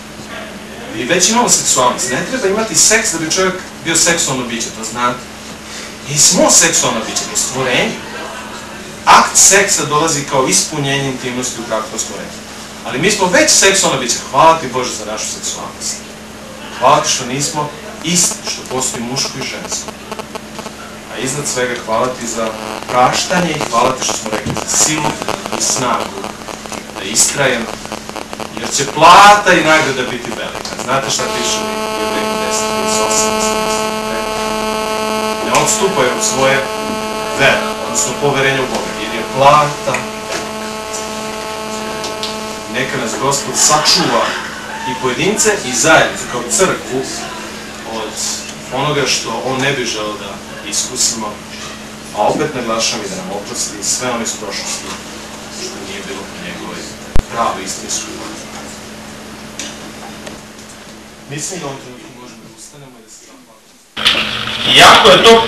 Mi već imamo seksualnost. Ne treba imati seks da bi čovjek bio seksualno biće, to znate. Mi smo seksualno biće, mi stvorenje. Akt seksa dolazi kao ispunjenje intimnosti u braku stvorenja. Ali mi smo već seksualno biće. Hvala ti Bože za našu seksualnost. Hvala ti što nismo isti, što postoji muško i žensko. A iznad svega hvala ti za praštanje i hvala ti što smo rekli za silu i snagu da istrajem, jer će plata i nagrada biti velika. Znate šta piše u Jevrejima 10:8? Ne odstupaju od svoje vere, odnosno poverenja u Boga, jer je plata velika. Neka nas Gospod sačuva i pojedince i zajednicu kao crkvu od onoga što On ne bi želeo da iskusimo, a opet naglašavam i da nam oprosti sve one iz prošlosti što nije bilo po njegovoj pravoj istinskoj volji. Mislim da ovom trenutku možemo da ustanemo i da se zahvalimo. Iako je to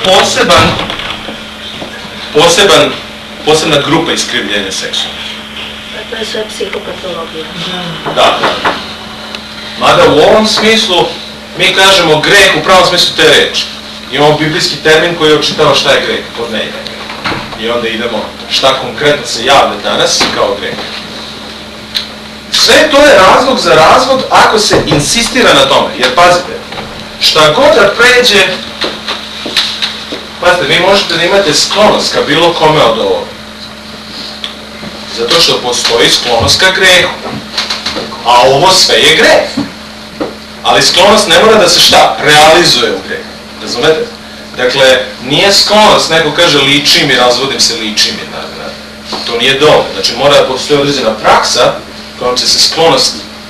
posebna grupa iskrivljenja seksualnog. To je sve psihopatologija. Da. Mada u ovom smislu mi kažemo greh u pravom smislu te reči. Imamo biblijski termin koji očitava šta je greh, kod ne je greh. I onda idemo šta konkretno se javlja danas kao greh. Sve to je razlog za razvod ako se insistira na tome. Jer pazite, šta god da pređe, pazite, vi možete da imate sklonost ka bilo kome od ovoga. Zato što postoji sklonost ka grehu. A ovo sve je greh. Ali sklonost ne mora da se šta? Realizuje u grehu. Razumete? Dakle, nije sklonost, neko kaže liči mi, razvodim se, liči mi. To nije dobro. Znači, mora da postoji određena praksa kojom će se sklonost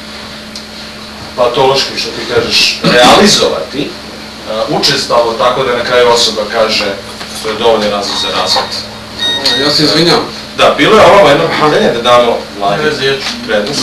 patološki, što ti kažeš, realizovati učestalo, tako da na kraju osoba kaže to je dovoljni razlog za razvod. Ja se izvinjam. Da, bilo je ovo jedno pitanje da damo Vladi prednost.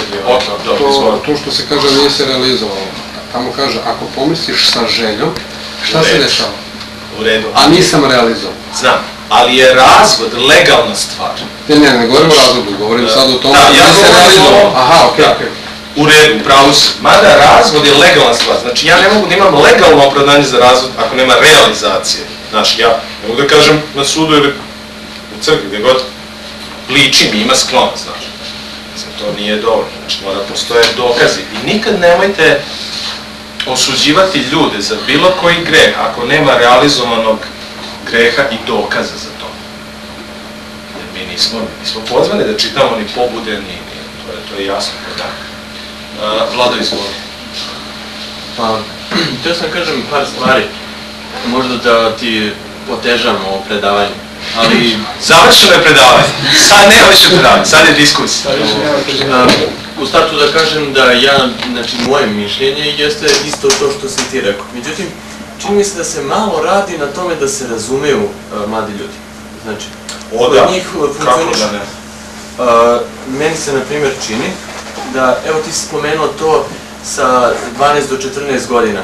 To što se kaže nije se realizovalo. Tamo kaže, ako pomisliš sa željom, šta se dešava? U redu. A nisam realizovao. Znam, ali je razvod legalna stvar. Ne govorim o razvodu, govorim sad o tome da nije se realizovao. Aha, okej. U redu, pravo si. Mada razvod je legalna stvar. Znači ja ne mogu da imam legalno opravdanje za razvod ako nema realizacije. Znači ja ne mogu da kažem na sudu ili u crkvi, gdje god liči mi, ima sklonost, znači. To nije dovoljno, znači mora postoje dokazi. I nikad nemojte osuđivati ljude za bilo koji greh ako nema realizovanog greha i dokaza za to. Jer mi nismo pozvani da čitamo ni pobude, ni to je jasno. Vlado, izvoli. Pa, htio sam kažem par stvari, možda da ti otežam ovo predavanje, ali... Završeno je predavanje, sad nema više predavanje, sad je diskusija. U startu da kažem da znači moje mišljenje jeste isto to što si ti rekao. Međutim, čini mi se da se malo radi na tome da se razumeju mladi ljudi. Znači, kod njih funkcioniš... Meni se, na primjer, čini da, evo ti si spomenuo to sa 12 do 14 godina.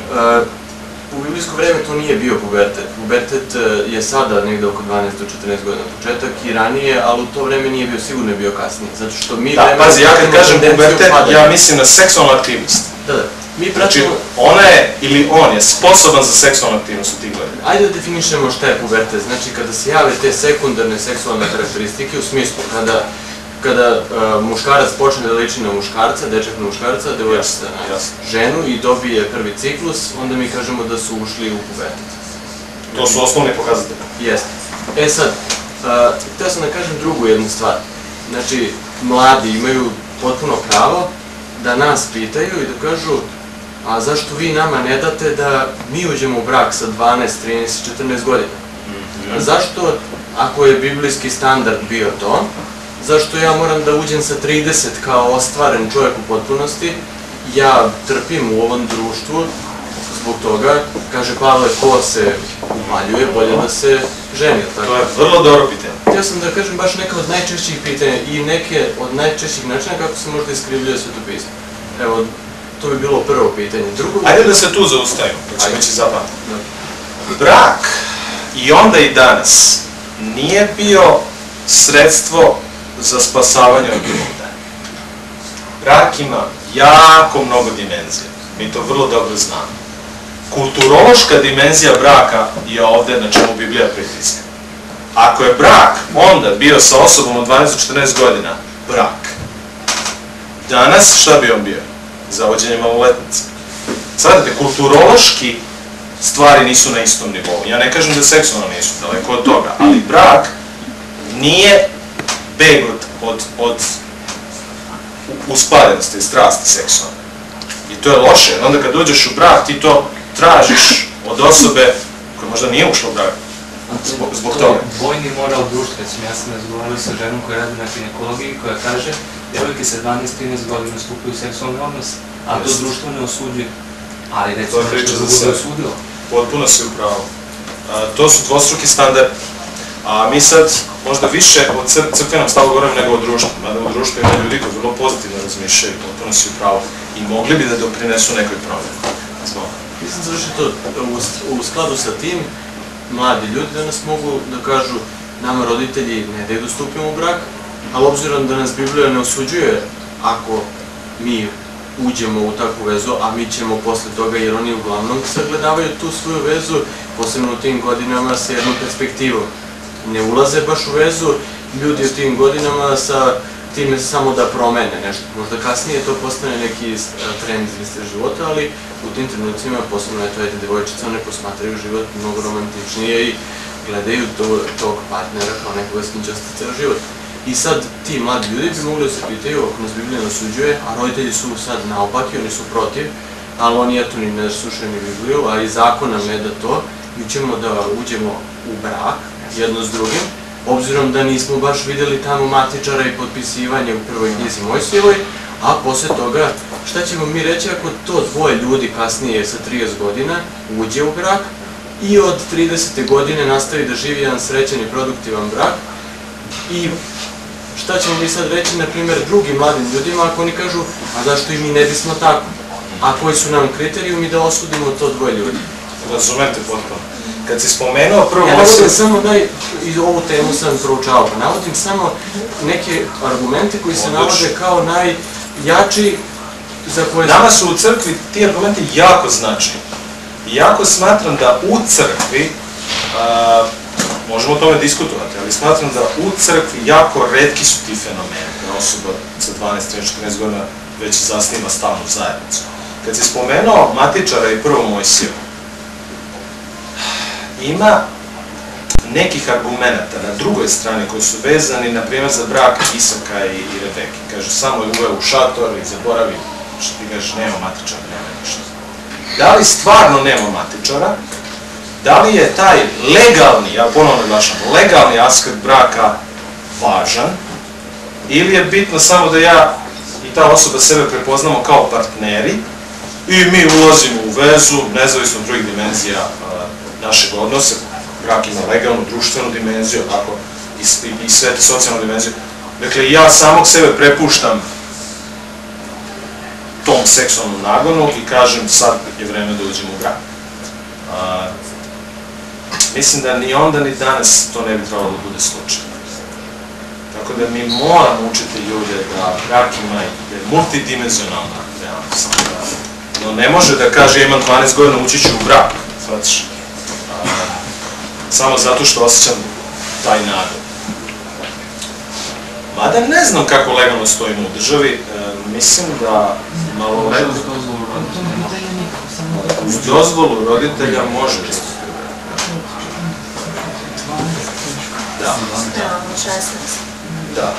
U biblijsko vreme to nije bio pubertet. Pubertet je sada negde oko 12 do 14 godina početak i ranije, ali u to vreme nije bio, sigurno je bio kasnije. Zato što mi... Da, pazi, ja kad kažem pubertet, ja mislim na seksualnu aktivnost. Da. Znači, ona je, ili on je sposoban za seksualnu aktivnost u tih godina. Ajde da definišemo šta je pubertet. Znači, kada se jave te sekundarne seksualne karakteristike, u smislu kada muškarac počne da liči na muškarca, dečak na muškarca, devojčica na ženu i dobije prvi ciklus, onda mi kažemo da su ušli u pubertet. To su osnovni pokazatelji. Jeste. E sad, htio sam da kažem drugu jednu stvar. Znači, mladi imaju potpuno pravo da nas pitaju i da kažu a zašto vi nama ne date da mi uđemo u brak sa 12, 13, 14 godina? Zašto, ako je biblijski standard bio to, zašto ja moram da uđem sa 30 kao ostvaren čovjek u potpunosti? Ja trpim u ovom društvu zbog toga, kaže Pavle, ko se umaljuje, bolje da se ženi. To je vrlo dobro pitanje. Htio sam da kažem baš neka od najčešćih pitanja i neke od najčešćih načina kako se možda iskrivljuje svetopismo. Evo, to bi bilo prvo pitanje. Ajde da se tu zaustavimo, pa ćemo će zapamtiti. Brak i onda i danas nije bio sredstvo za spasavanje od gruda. Brak ima jako mnogo dimenzija. Mi to vrlo dobro znamo. Kulturološka dimenzija braka je ovde na čemu Biblija pritiska. Ako je brak onda bio sa osobom od 12 do 14 godina, brak. Danas šta bi on bio? Zavođenje maloletnice. Sadete, kulturološki stvari nisu na istom nivou. Ja ne kažem da seksualno nisu, daleko od toga, ali brak nije beg od uspaljenosti, strasti seksualne. I to je loše, jer onda kad uđeš u brak ti to tražiš od osobe koja možda nije ušla u brak. Zbog toga. Vojni moral društva, recimo ja sam razgovarao sa ženom koja radi na ginekologiji koja kaže devojke sa 12-13 godina stupaju u seksualni odnos, a to društvo ne osuđuje. Ali recimo što drugo je osudilo. Potpuno si u pravu. To su dvostruki standardi. A mi sad možda više o crkvenom stavu govorim nego o društvu. Mada u društvu ima ljudi koji vrlo pozitivno razmišljaju, potpuno si u pravu i mogli bi da doprinesu nekoj promjeni. mislim završiti to u skladu sa tim, mladi ljudi danas mogu da kažu nama roditelji ne daju da stupimo u brak, ali obzirom da nas Biblija ne osuđuje ako mi uđemo u takvu vezu, a mi ćemo posle toga, jer oni uglavnom sagledavaju tu svoju vezu, posebno u tim godinama sa jednom perspektivom. Ne ulaze baš u vezu ljudi u tim godinama sa time samo da promene nešto. Možda kasnije to postane neki trend iz života, ali u tim trenucima, posebno devojčice, one posmatraju život mnogo romantičnije i gledaju tog partnera kao nekoga s kim će ostati ceo život. I sad ti mladi ljudi bi mogli da se pitaju, ako nas Biblija ne osuđuje, a roditelji su sad naopaki, oni su protiv, ali oni eto ni ne slušaju ni Bibliju, a i zakon nam ne da to, mi ćemo da uđemo u brak jedno s drugim, obzirom da nismo baš videli tamo matičara i potpisivanje u prvoj knjizi Mojsijevoj, a posle toga šta ćemo mi reći ako to dvoje ljudi kasnije sa 30 godina uđe u brak i od 30. godine nastavi da živi jedan srećan i produktivan brak i šta ćemo mi sad reći, na primjer, drugim mladim ljudima ako oni kažu, a zašto i mi ne bismo tako? A koji su nam kriterijumi da osudimo to dvoje ljudi? Razumete potpuno. Kad si spomenuo prvo... Ja navodim samo i ovu temu sam proučavao, pa navodim samo neke argumente koji se navode kao najjači za koje... Nama su u crkvi ti argumenti jako značajni. I jako smatram da u crkvi, možemo o tome diskutovati, ali smatram da u crkvi jako retki su ti fenomeni, da osoba sa 12, 13, 14 godina već zasniva stalnu zajednicu. Kad si spomenuo matičara i prvo Mojsiju, ima nekih argumenta na drugoj strani koji su vezani, na primjer, za brak Isaka i Rebeke. Kažu, samo je uveo u šator i zaboravi, što ti kažeš, nema matičara, nema ništa. Da li stvarno nema matičara? Da li je taj legalni, ja ponovno naglašam, legalni aspekt braka važan? Ili je bitno samo da ja i ta osoba sebe prepoznamo kao partneri i mi ulazimo u vezu, nezavisno od drugih dimenzija našeg odnosa, brak ima legalnu, društvenu dimenziju, tako, i sve te socijalnu dimenziju. Dakle, ja samog sebe prepuštam tom seksualnom nagonu i kažem, sad je vreme da uđem u brak. Mislim da ni onda ni danas to ne bi trebalo da bude slučaj. Tako da mi moramo učiti ljude da brak ima multidimenzionalna realnost. No ne može da kaže, ja imam 12 godina, ući ću u brak, shvatiš? Samo zato što osjećam taj nadu. Mada ne znam kako legalno stojimo u državi, mislim da maloletni uz dozvolu roditelja može da se da. Da.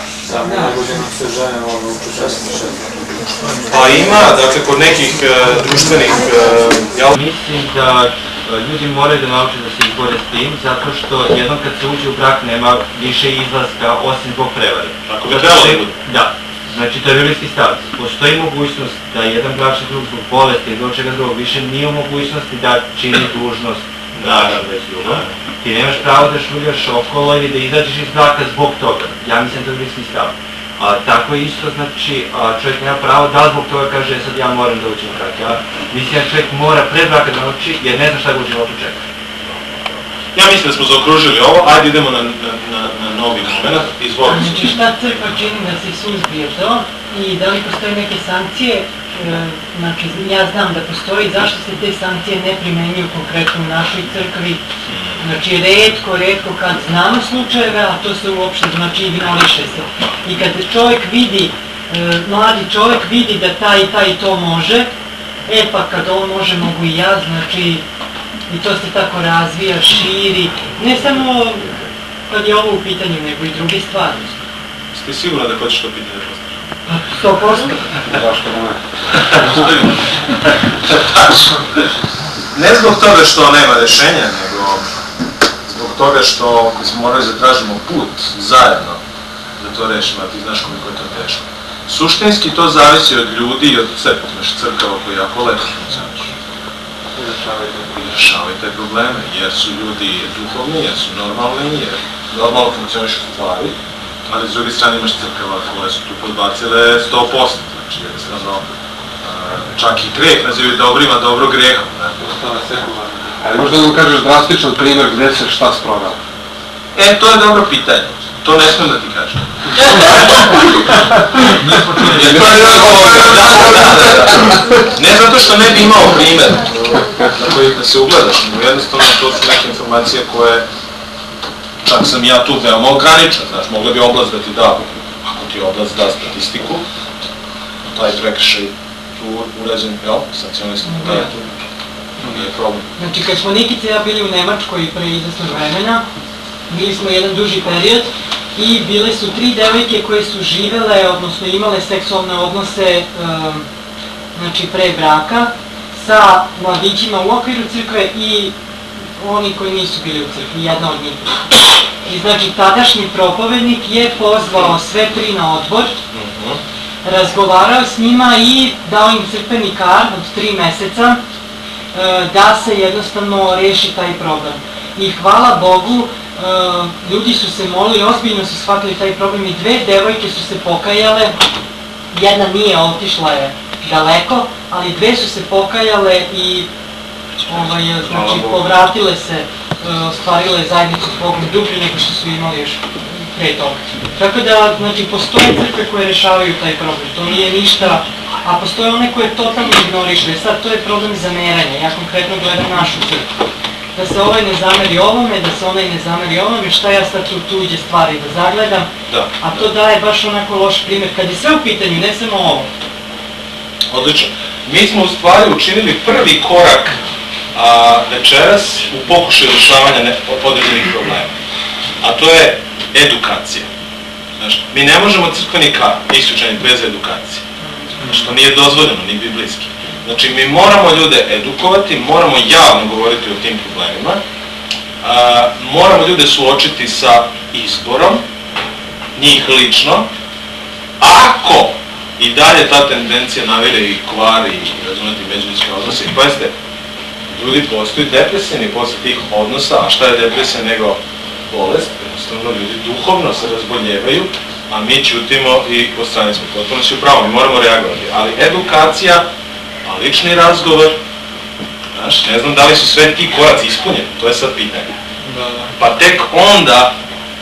Pa ima, dakle, kod nekih društvenih... Mislim da ljudi moraju da nauče da se izbore s tim, zato što jednom kad se uđe u brak nema više izlaska osim zbog prevare. Tako bi trebalo da bude. Da. Znači, to je biblijski stav. Postoji mogućnost da jedan bračni drug zbog bolesti ili zbog čega drugog više nije u mogućnosti da čini dužnost bračnog već drugom. Ti nemaš pravo da šuljaš okolo ili da izađeš iz braka zbog toga. Ja mislim da je biblijski stav. Tako isto, znači, čovjek nema pravo da zbog toga kaže sad ja moram da učim brak. Mislim da čovjek mora pred braka da nauči jer ne zna šta ga u životu čeka. Ja mislim da smo zaokružili ovo, ajde idemo na novi moment, izvolite. Znači šta crkva čini da se suzbije to i da li postoje neke sankcije, znači ja znam da postoji, zašto se te sankcije ne primenjuju konkretno u našoj crkvi, znači retko kad znamo slučajeve, a to se uopšte znači ignoriše se. I kad čovjek vidi, mladi čovjek vidi da taj to može, pa kad on može mogu i ja, znači i to se tako razvija, širi, ne samo kad je ovo u pitanju, nego i druge stvari. Ste sigurno da hoćeš to pitanje postaviti? 100%. Zašto ne? Ne zbog toga što nema rešenja, nego zbog toga što smo morali da tražimo put zajedno da to rešimo, a ti znaš koliko je to teško. Suštinski to zavisi od ljudi i od crkve, naša crkava koja je jako lepo funkcioniš. Rešavaju te probleme, jer su ljudi duhovni, jer su normalni, jer normalno funkcionišu stvari, ali s druge strane imaš crkava koje su tu podbacile 100%, znači jednostavno čak i greh nazivaju dobrima dobro grehom, postale sekularne. Ali možda nam kažeš drastičan primjer gdje se šta sprovela? To je dobro pitanje. To ne smijem da ti kažem. Ne zato što ne bi imao primjer na koji da se ugledaš, jednostavno to su neke informacije koje, čak sam ja tu veoma ograničan, znaš, mogla bi oblast da ti da, ako ti oblast da statistiku, taj prekršaj tu urađen, jel, sankcionisan, da je tu, nije problem. Znači, kad smo Nikica i ja bili u Nemačkoj pre izvesnog vremena, bili smo jedan duži period i bile su 3 devojke koje su živele, odnosno imale seksualne odnose znači pre braka sa mladićima u okviru crkve i oni koji nisu bili u crkvi, jedna od njih. I znači tadašnji propovednik je pozvao sve 3 na odbor, razgovarao s njima i dao im crkveni kard od 3 meseca da se jednostavno reši taj problem. I hvala Bogu, ljudi su se molili, ozbiljno su shvatili taj problem i 2 devojke su se pokajale, jedna nije, otišla je daleko, ali 2 su se pokajale i znači povratile se, ostvarile zajednicu s Bogom dublje nego što su imali još pre toga. Tako da, znači, postoje crkve koje rešavaju taj problem, to nije ništa, a postoje one koje totalno ignorišu. Sad, to je problem zameranja, ja konkretno gledam našu crkvu. Da se ovaj ne zameri ovome, da se onaj ne zameri ovome, šta ja sad tu tuđe stvari da zagledam, a to daje baš onako loš primjer, kad je sve u pitanju, ne samo ovo. Odlično. Mi smo u stvari učinili prvi korak večeras u pokušaju rešavanja određenih problema, a to je edukacija. Znaš, mi ne možemo crkveni kard isključeni bez edukacije, što nije dozvoljeno, ni biblijski. Znači, mi moramo ljude edukovati, moramo javno govoriti o tim problemima, moramo ljude suočiti sa izborom, njih lično, ako i dalje ta tendencija navire i kvari i razumeti međuljudske odnose. I pazite, ljudi postaju depresivni posle tih odnosa, a šta je depresija nego bolest? Jednostavno, ljudi duhovno se razboljevaju, a mi ćutimo i po strani smo potpuno si upravo, mi moramo reagovati. Ali edukacija, a lični razgovor, znaš, ne znam da li su sve ti koraci ispunjeni, to je sad pitanje. Pa tek onda,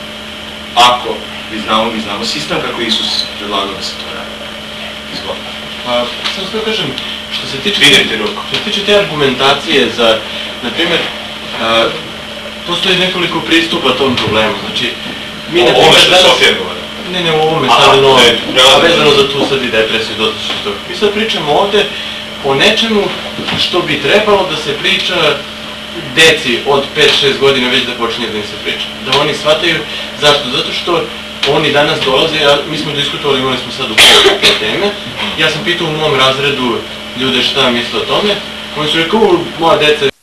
ako mi znamo sistem kako Isus predlagao da se to radi. Izvolite. Pa, sam što kažem, što se tiče te argumentacije za, na primjer, postoji nekoliko pristupa tom problemu, znači, mi na primjer danas... Ne, u ovome sad, a vezano za tu sad i depresiju, dosta što toga. Mi sad pričamo ovde o nečemu što bi trebalo da se priča deci od 5-6 godina već da počinje da im se priča. Da oni shvataju zašto? Zato što oni danas dolaze, mi smo diskutovali, imali smo sad u povodu te teme, ja sam pitao u mom razredu ljude šta misle o tome, oni su rekao, moja deca